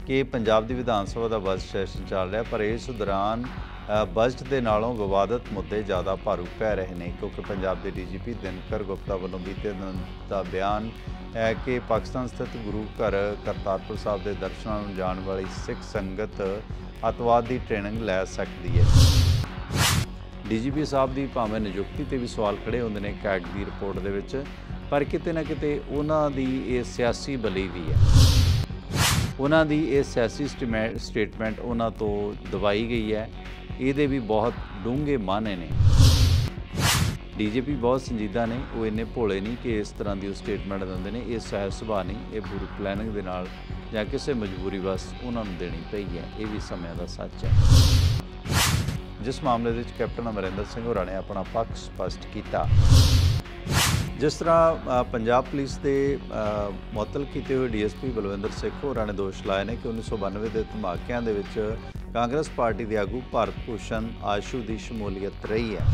कि पंजाब दी विधान सभा का budget session चल रहा, पर इस दौरान बजट के नालों विवादित मुद्दे ज़्यादा भारू पै रहे हैं, क्योंकि पंजाब के DGP दिनकर गुप्ता वालों बीते दिन का बयान है कि पाकिस्तान स्थित गुरु घर करतारपुर साहब के दर्शनों में जाने वाली सिख संगत अतवाद की ट्रेनिंग लै सकती है। DGP साहब की भावें नियुक्ति पर भी सवाल खड़े होंगे ने कैग की रिपोर्ट के विच, पर किते ना किते उन्हां दी ये सियासी बली भी है। उन्हां दी ये सियासी स्टेटमेंट उन्हां तो दवाई गई है, ये भी बहुत डूंघे माने ने। DGP बहुत संजीदा ने, वो इन्ने भोले नहीं कि इस तरह की स्टेटमेंट देंदे ने। ये सहज सुभाਅ नहीं, ये पूरी प्लैनिंग दे नाल जां किसी मजबूरी बस उन्होंने देनी पई है। ये भी समय का सच है। जिस मामले में कैप्टन अमरिंदर सिंह होरां ने अपना पक्ष स्पष्ट किया, जिस तरह पंजाब पुलिस के मुअत्तल किए हुए DSP बलविंदर सिख होरां ने दोष लाए हैं कि 1992 के धमाकिਆਂ ਦੇ ਵਿੱਚ कांग्रेस पार्टी के आगू भारत भूषण आशू की शमूलीयत रही है।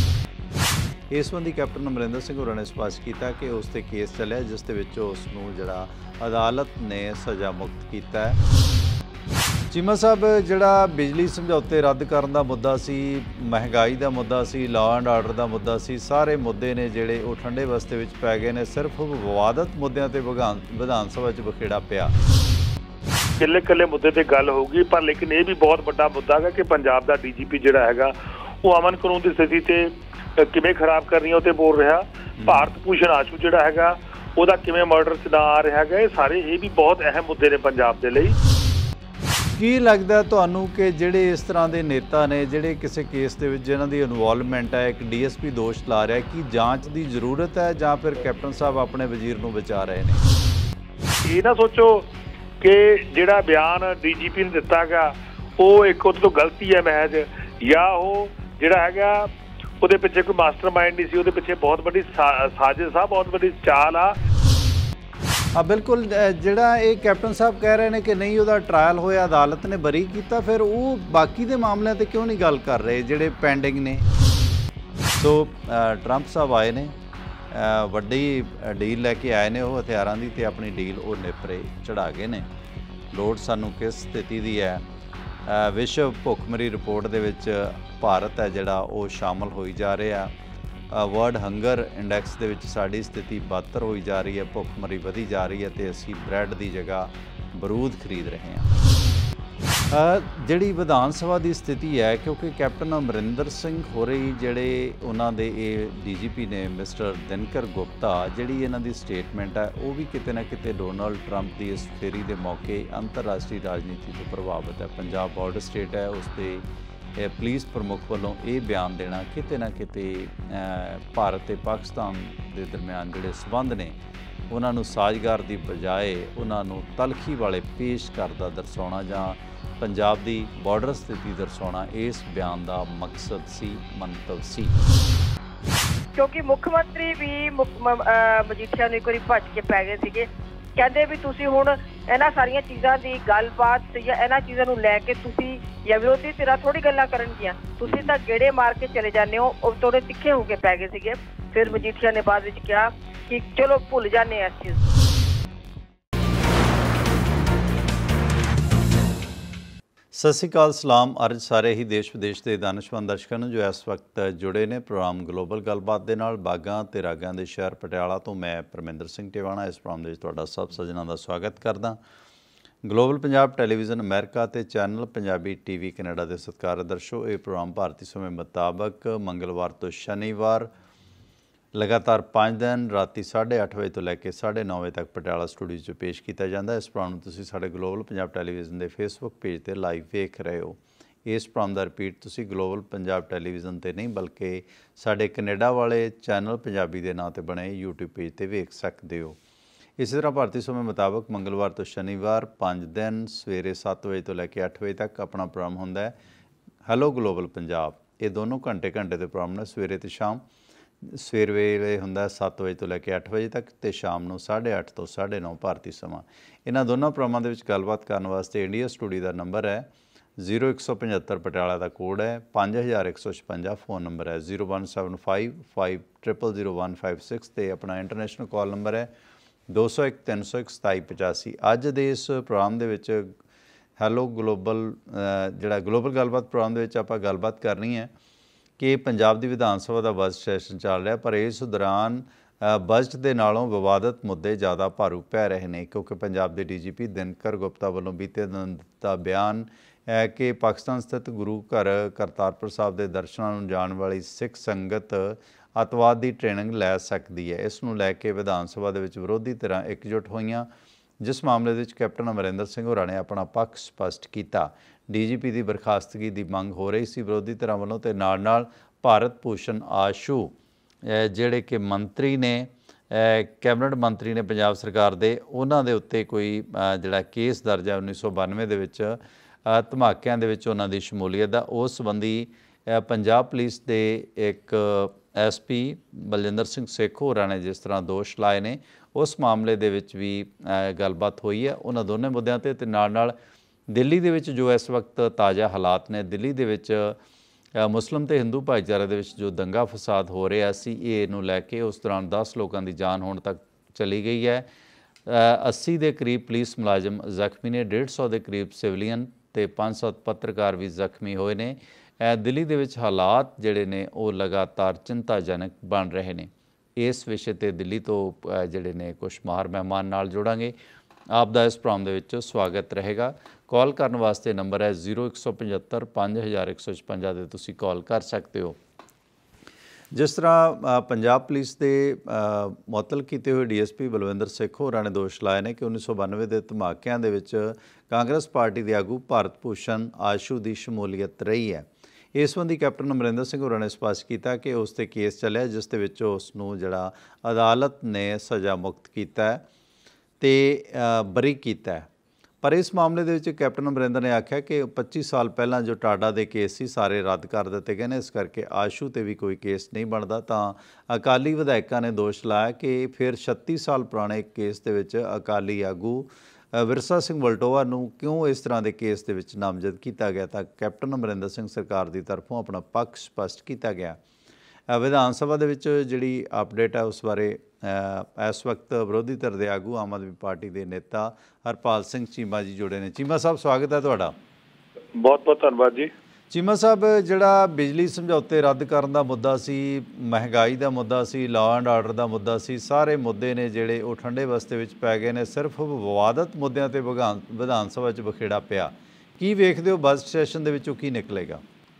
इस संबंधी कैप्टन अमरिंदर सिंह होरां ने स्पष्ट किया कि उस ते केस चलिया, जिस दे विच उसनूं जिहड़ा अदालत ने सज़ा मुक्त किया है। चीमा साहब जिहड़ा बिजली समझौते रद्द करन दा मुद्दा सी, महंगाई का मुद्दा सी, लॉ एंड आर्डर का मुद्दा सी, सारे मुद्दे ने जिहड़े वो ठंडे बस्ते विच पै गए ने। सिर्फ विवादित मुद्दों ते विधान सभा च बखेड़ा पिया। किले किले मुद्दे ते गल होगी, पर लेकिन ये भी बहुत बड़ा मुद्दा है कि पंजाब का DGP जिहड़ा हैगा वो अमन कानून की स्थिति ते किवें खराब करनी है, बोल रहा। भारत भूषण आशू जिहड़ा हैगा ਉਹਦਾ ਕਿਵੇਂ ਮਰਡਰ ਚ ਨਾ ਆ ਰਿਹਾ ਹੈਗਾ, ਇਹ ਸਾਰੇ ਇਹ ਵੀ ਬਹੁਤ ਅਹਿਮ ਮੁੱਦੇ ਨੇ ਪੰਜਾਬ ਦੇ ਲਈ। ਕੀ ਲੱਗਦਾ ਤੁਹਾਨੂੰ ਕਿ ਜਿਹੜੇ ਇਸ ਤਰ੍ਹਾਂ ਦੇ ਨੇਤਾ ਨੇ, ਜਿਹੜੇ ਕਿਸੇ ਕੇਸ ਦੇ ਵਿੱਚ ਜਿਨ੍ਹਾਂ ਦੀ ਇਨਵੋਲਵਮੈਂਟ ਹੈ, ਇੱਕ DSP ਦੋਸ਼ ਲਾ ਰਿਹਾ, ਕਿ ਜਾਂਚ ਦੀ ਜ਼ਰੂਰਤ ਹੈ ਜਾਂ ਫਿਰ ਕੈਪਟਨ ਸਾਹਿਬ ਆਪਣੇ ਵਜ਼ੀਰ ਨੂੰ ਬਚਾ ਰਹੇ ਨੇ? ਇਹ ਨਾ ਸੋਚੋ ਕਿ ਜਿਹੜਾ ਬਿਆਨ DGP ਨੇ ਦਿੱਤਾ ਹੈਗਾ ਉਹ ਇੱਕ ਉਹਦੇ ਤੋਂ ਗਲਤੀ ਹੈ ਮਹਿਜ, ਜਾਂ ਉਹ ਜਿਹੜਾ ਹੈਗਾ ਉਹਦੇ ਪਿੱਛੇ ਕੋਈ ਮਾਸਟਰਮਾइंड नहीं सी, ਉਹਦੇ ਪਿੱਛੇ ਬਹੁਤ ਵੱਡੀ ਸਾਜ਼ਿਸ਼ ਆ, ਬਹੁਤ ਵੱਡੀ ਚਾਲ ਆ। हाँ बिल्कुल, जिहड़ा ये कैप्टन साहब कह रहे हैं कि नहीं उहदा ट्रायल होया, अदालत ने बरी किया, फिर वो बाकी दे मामलों ते क्यों नहीं गल कर रहे जिहड़े पेंडिंग ने? सो ट्रंप साहब आए ने, वड्डी डील लैके आए ने, वो हथियारां दी ते अपनी डील वो नेपरे चढ़ा गए ने। लोड़ सानू किस स्थिति दी है? विश्व भुखमरी रिपोर्ट दे विच भारत है जिहड़ा वो शामिल होई जा रहा। वर्ल्ड हंगर इंडैक्स दे विच साडी स्थिति बदतर होई जा रही है, भुखमरी वधी जा रही है, तो असी ब्रैड की जगह बरूद खरीद रहे हैं। जिहड़ी विधान सभा की स्थिति है, क्योंकि कैप्टन अमरिंदर सिंह हो रही जिहड़े उन्हां दे DGP ने मिस्टर दिनकर गुप्ता, जिहड़ी इन्हां दी स्टेटमेंट है वो भी किते ना किते डोनाल्ड ट्रंप की इस फेरी के मौके अंतरराष्ट्रीय राजनीति तो प्रभावित है। पंजाब बॉर्डर स्टेट है, उसके पुलिस प्रमुख वालों ये बयान देना किते ना किते भारत ते पाकिस्तान के दरम्यान जिहड़े संबंध ने उन्होंने साजगार की बजाय उन्होंने तलखी वाले पेश करदा दर्शाउणा जां पंजाब की बॉर्डर स्थिति दर्शाउणा इस बयान का मकसद सी, मंतव सी। क्योंकि मुख्यमंत्री भी मजीठिया नूं एक बारी भज के पै गए सीगे, कहते भी तुसीं हुण इन्हां सारियां चीज़ां की गलबात या इन्हां चीज़ां नूं लैके तुसीं या विरोधी धिरां थोड़ी गल्लां करनगियां, तुसीं तां गेड़े मार के चले जाने हो। और थोड़े तिखे हो के पै गए सीगे। फिर मजीठिया ने बाद विच कहा कि चलो भुल जाने इस चीज़। सत श्री अकाल, सलाम अर्ज सारे ही देश विदेश के दानिशमंद दर्शकों नूं जो इस वक्त जुड़े ने प्रोग्राम ग्लोबल गलबात दे नाल। बागां ते रागां दे शहर पटियाला तो मैं परमिंदर सिंह टिवाणा इस प्रोग्राम दे विच तुहाडा सब सज्जनां दा स्वागत करदा। ग्लोबल पंजाब टैलीविजन अमेरिका ते चैनल पंजाबी TV कनेडा के सत्कार दर्शो, ये प्रोग्राम भारतीय समय मुताबक मंगलवार तो शनिवार लगातार 5 दिन राती 8:30 बजे तो लैके 9:30 बजे तक पटियाला स्टूडियो च पेश किया जाता है। इस प्रोग्राम तुसीं साडे ग्लोबल पंजाब टैलीविजन के फेसबुक पेज पर लाइव वेख रहे हो। इस प्रोग्राम का रिपीट तुसीं ग्लोबल पंजाब टैलीविजन ते नहीं बल्कि साडे कनेडा वाले चैनल पंजाबी के नाम से बने यूट्यूब पेज पर वेख सकते हो। इसी तरह भारतीय समय मुताबक मंगलवार तो शनिवार 5 दिन सवेरे 7 बजे तो लैके 8 बजे तक अपना प्रोग्राम होंदा है हैलो ग्लोबल पंजाब। ये दोनों घंटे के प्रोग्राम ने, सवेरे तो शाम। सवेर वेले होंदा 7 बजे तो लैके 8 बजे तक, तो शाम को 8:30 तो 9:30 भारतीय समा। इन्होंने दोनों प्रोग्रामों के विच गलबात करने वास्ते इंडिया स्टूडियो का नंबर है 0175 पटियाला का कोड है, 5156 फोन नंबर है 0175 500156 ते अपना इंटरनेशनल कॉल नंबर है 201 301 2785। अज दे इस प्रोग्राम दे विच ਹੈਲੋ ਗਲੋਬਲ ਜਿਹੜਾ ਗਲੋਬਲ ਗੱਲਬਾਤ ਪ੍ਰੋਗਰਾਮ ਦੇ ਵਿੱਚ ਆਪਾਂ ਗੱਲਬਾਤ ਕਰਨੀ ਹੈ ਕਿ ਪੰਜਾਬ ਦੀ ਵਿਧਾਨ ਸਭਾ ਦਾ ਬਜਟ ਸੈਸ਼ਨ ਚੱਲ ਰਿਹਾ, ਪਰ ਇਸ ਦੌਰਾਨ ਬਜਟ ਦੇ ਨਾਲੋਂ ਵਿਵਾਦਤ ਮੁੱਦੇ ਜ਼ਿਆਦਾ ਭਾਰੂ ਪੈ ਰਹੇ ਨੇ, ਕਿਉਂਕਿ ਪੰਜਾਬ ਦੇ ਡੀਜੀਪੀ ਦਿਨਕਰ ਗੁਪਤਾ ਵੱਲੋਂ ਬੀਤੇ ਦਿਨ ਦਾ ਬਿਆਨ ਹੈ ਕਿ ਪਾਕਿਸਤਾਨ ਸਥਿਤ ਗੁਰੂ ਘਰ ਕਰਤਾਰਪੁਰ ਸਾਹਿਬ ਦੇ ਦਰਸ਼ਨਾਂ ਨੂੰ ਜਾਣ ਵਾਲੀ ਸਿੱਖ ਸੰਗਤ ਅੱਤਵਾਦ ਦੀ ਟ੍ਰੇਨਿੰਗ ਲੈ ਸਕਦੀ ਹੈ। ਇਸ ਨੂੰ ਲੈ ਕੇ ਵਿਧਾਨ ਸਭਾ ਦੇ ਵਿੱਚ ਵਿਰੋਧੀ ਧਿਰਾਂ ਇਕਜੁੱਟ ਹੋਈਆਂ, ਜਿਸ ਮਾਮਲੇ ਵਿੱਚ ਕੈਪਟਨ ਅਮਰਿੰਦਰ ਸਿੰਘ ਹੋਰਾਂ ਨੇ ਆਪਣਾ ਪੱਖ ਸਪਸ਼ਟ ਕੀਤਾ। ਡੀਜੀਪੀ ਦੀ ਬਰਖਾਸਤਗੀ ਦੀ ਮੰਗ ਹੋ ਰਹੀ ਸੀ ਵਿਰੋਧੀ ਧਿਰਾਂ ਵੱਲੋਂ, ਤੇ ਨਾਲ ਭਾਰਤ ਭੂਸ਼ਣ ਆਸ਼ੂ ਜਿਹੜੇ ਕਿ ਮੰਤਰੀ ਨੇ, ਕੈਬਨਿਟ ਮੰਤਰੀ ਨੇ ਪੰਜਾਬ ਸਰਕਾਰ ਦੇ, ਉਹਨਾਂ ਦੇ ਉੱਤੇ ਕੋਈ ਜਿਹੜਾ ਕੇਸ ਦਰਜ ਹੈ 1992 ਦੇ ਵਿੱਚ ਧਮਾਕਿਆਂ ਦੇ ਵਿੱਚ ਉਹਨਾਂ ਦੀ ਸ਼ਮੂਲੀਅਤ ਦਾ, ਉਸ ਸੰਬੰਧੀ ਪੰਜਾਬ ਪੁਲਿਸ ਦੇ ਇੱਕ SP ਬਲਜਿੰਦਰ ਸਿੰਘ ਸੇਖੋ ਹੋਰਾਂ ਨੇ ਜਿਸ ਤਰ੍ਹਾਂ ਦੋਸ਼ ਲਾਏ ਨੇ, ਉਸ ਮਾਮਲੇ ਦੇ ਵਿੱਚ ਵੀ ਗੱਲਬਾਤ ਹੋਈ ਹੈ ਉਹਨਾਂ ਦੋਨੇ ਮੁੱਦਿਆਂ 'ਤੇ। ਅਤੇ ਨਾਲ ਦਿੱਲੀ ਦੇ ਵਿੱਚ ਜੋ ਇਸ ਵਕਤ ਤਾਜ਼ਾ ਹਾਲਾਤ ਨੇ, ਦਿੱਲੀ ਦੇ ਵਿੱਚ ਮੁਸਲਿਮ ਤੇ ਹਿੰਦੂ ਭਾਈਚਾਰੇ ਦੇ ਵਿੱਚ ਜੋ ਦੰਗਾ ਫਸਾਦ ਹੋ ਰਿਹਾ ਸੀ, ਇਹ ਨੂੰ ਲੈ ਕੇ ਉਸ ਦੌਰਾਨ 10 ਲੋਕਾਂ ਦੀ ਜਾਨ ਹੋਣ ਤੱਕ ਚਲੀ ਗਈ ਹੈ। 80 ਦੇ ਕਰੀਬ ਪੁਲਿਸ ਮੁਲਾਜ਼ਮ ਜ਼ਖਮੀ ਨੇ, 150 ਦੇ ਕਰੀਬ ਸਿਵਲੀਅਨ ਤੇ 500 ਪੱਤਰਕਾਰ ਵੀ ਜ਼ਖਮੀ ਹੋਏ ਨੇ। ਦਿੱਲੀ ਦੇ ਵਿੱਚ ਹਾਲਾਤ ਜਿਹੜੇ ਨੇ ਉਹ ਲਗਾਤਾਰ ਚਿੰਤਾਜਨਕ ਬਣ ਰਹੇ ਨੇ। ਇਸ ਵਿਸ਼ੇ 'ਤੇ ਦਿੱਲੀ ਤੋਂ ਜਿਹੜੇ ਨੇ ਕੁਛ ਮਾਹਰ ਮਹਿਮਾਨ ਨਾਲ ਜੋੜਾਂਗੇ। ਆਪ ਦਾ ਇਸ ਪ੍ਰੋਗਰਾਮ ਦੇ ਵਿੱਚ ਸਵਾਗਤ ਰਹੇਗਾ। ਕਾਲ ਕਰਨ ਵਾਸਤੇ ਨੰਬਰ ਹੈ 0175 5156 'ਤੇ ਤੁਸੀਂ ਕਾਲ ਕਰ ਸਕਦੇ ਹੋ। ਜਿਸ ਤਰ੍ਹਾਂ ਪੰਜਾਬ ਪੁਲਿਸ ਦੇ ਮੁਅੱਤਲ ਕੀਤੇ ਹੋਏ DSP ਬਲਵਿੰਦਰ ਸੇਖੋ ਹੋਰਾਂ ਨੇ ਦੋਸ਼ ਲਾਏ ਨੇ ਕਿ 1992 ਦੇ ਧਮਾਕਿਆਂ ਦੇ ਵਿੱਚ ਕਾਂਗਰਸ ਪਾਰਟੀ ਦੇ ਆਗੂ ਭਾਰਤ ਭੂਸ਼ਣ ਆਸ਼ੂ ਦੀ ਸ਼ਮੂਲੀਅਤ ਰਹੀ ਹੈ। ਇਸ ਸੰਬੰਧੀ ਕੈਪਟਨ ਅਮਰਿੰਦਰ ਸਿੰਘ ਹੋਰਾਂ ਨੇ ਸਪਸ਼ਟ ਕੀਤਾ ਕਿ ਉਸ 'ਤੇ ਕੇਸ ਚੱਲਿਆ, ਜਿਸ ਦੇ ਵਿੱਚ ਉਸ ਨੂੰ ਜਿਹੜਾ ਅਦਾਲਤ ਨੇ ਸਜ਼ਾ ਮੁਕਤ ਕੀਤਾ ਹੈ ਤੇ ਬਰੀ ਕੀਤਾ ਹੈ। ਪਰ ਇਸ ਮਾਮਲੇ ਦੇ ਵਿੱਚ ਕੈਪਟਨ ਅਮਰਿੰਦਰ ਨੇ ਆਖਿਆ ਕਿ 25 ਸਾਲ ਪਹਿਲਾਂ ਜੋ ਟਾਡਾ ਦੇ ਕੇਸ ਸੀ ਸਾਰੇ ਰੱਦ ਕਰ ਦਿੱਤੇ ਗਏ ਨੇ, ਇਸ ਕਰਕੇ ਆਸ਼ੂ 'ਤੇ ਵੀ ਕੋਈ ਕੇਸ ਨਹੀਂ ਬਣਦਾ। ਤਾਂ ਅਕਾਲੀ ਵਿਧਾਇਕਾਂ ਨੇ ਦੋਸ਼ ਲਾਇਆ ਕਿ ਫਿਰ 36 ਸਾਲ ਪੁਰਾਣੇ ਕੇਸ ਦੇ ਵਿੱਚ ਅਕਾਲੀ ਆਗੂ ਵਿਰਸਾ ਸਿੰਘ ਵਲਟੋਆ ਨੂੰ ਕਿਉਂ ਇਸ ਤਰ੍ਹਾਂ ਦੇ ਕੇਸ ਦੇ ਵਿੱਚ ਨਾਮਜ਼ਦ ਕੀਤਾ ਗਿਆ। ਤਾਂ ਕੈਪਟਨ ਅਮਰਿੰਦਰ ਸਿੰਘ ਸਰਕਾਰ ਦੀ ਤਰਫੋਂ ਆਪਣਾ ਪੱਖ ਸਪਸ਼ਟ ਕੀਤਾ ਗਿਆ। ਵਿਧਾਨ ਸਭਾ ਦੇ ਵਿੱਚ ਜਿਹੜੀ ਅਪਡੇਟ ਹੈ ਉਸ ਬਾਰੇ ਇਸ ਵਕਤ ਵਿਰੋਧੀ ਧਿਰ ਦੇ ਆਗੂ ਆਮ ਆਦਮੀ ਪਾਰਟੀ ਦੇ ਨੇਤਾ ਹਰਪਾਲ ਸਿੰਘ ਚੀਮਾ ਜੀ ਜੁੜੇ ਨੇ। ਚੀਮਾ ਸਾਹਿਬ ਸਵਾਗਤ ਹੈ ਤੁਹਾਡਾ। ਬਹੁਤ ਬਹੁਤ ਧੰਨਵਾਦ ਜੀ। ਚੀਮਾ ਸਾਹਿਬ, ਜਿਹੜਾ ਬਿਜਲੀ ਸਮਝੌਤੇ ਰੱਦ ਕਰਨ ਦਾ ਮੁੱਦਾ ਸੀ, ਮਹਿੰਗਾਈ ਦਾ ਮੁੱਦਾ ਸੀ, ਲਾਅ ਐਂਡ ਆਰਡਰ ਦਾ ਮੁੱਦਾ ਸੀ, ਸਾਰੇ ਮੁੱਦੇ ਨੇ ਜਿਹੜੇ ਉਹ ਠੰਡੇ ਬਸਤੇ ਵਿੱਚ ਪੈ ਗਏ ਨੇ। ਸਿਰਫ ਵਿਵਾਦਤ ਮੁੱਦਿਆਂ 'ਤੇ ਵਿਧਾਨ ਸਭਾ 'ਚ ਬਖੇੜਾ ਪਿਆ। ਕੀ ਵੇਖਦੇ ਹੋ ਬਜਟ ਸੈਸ਼ਨ ਦੇ ਵਿੱਚੋਂ ਕੀ ਨਿਕਲੇਗਾ?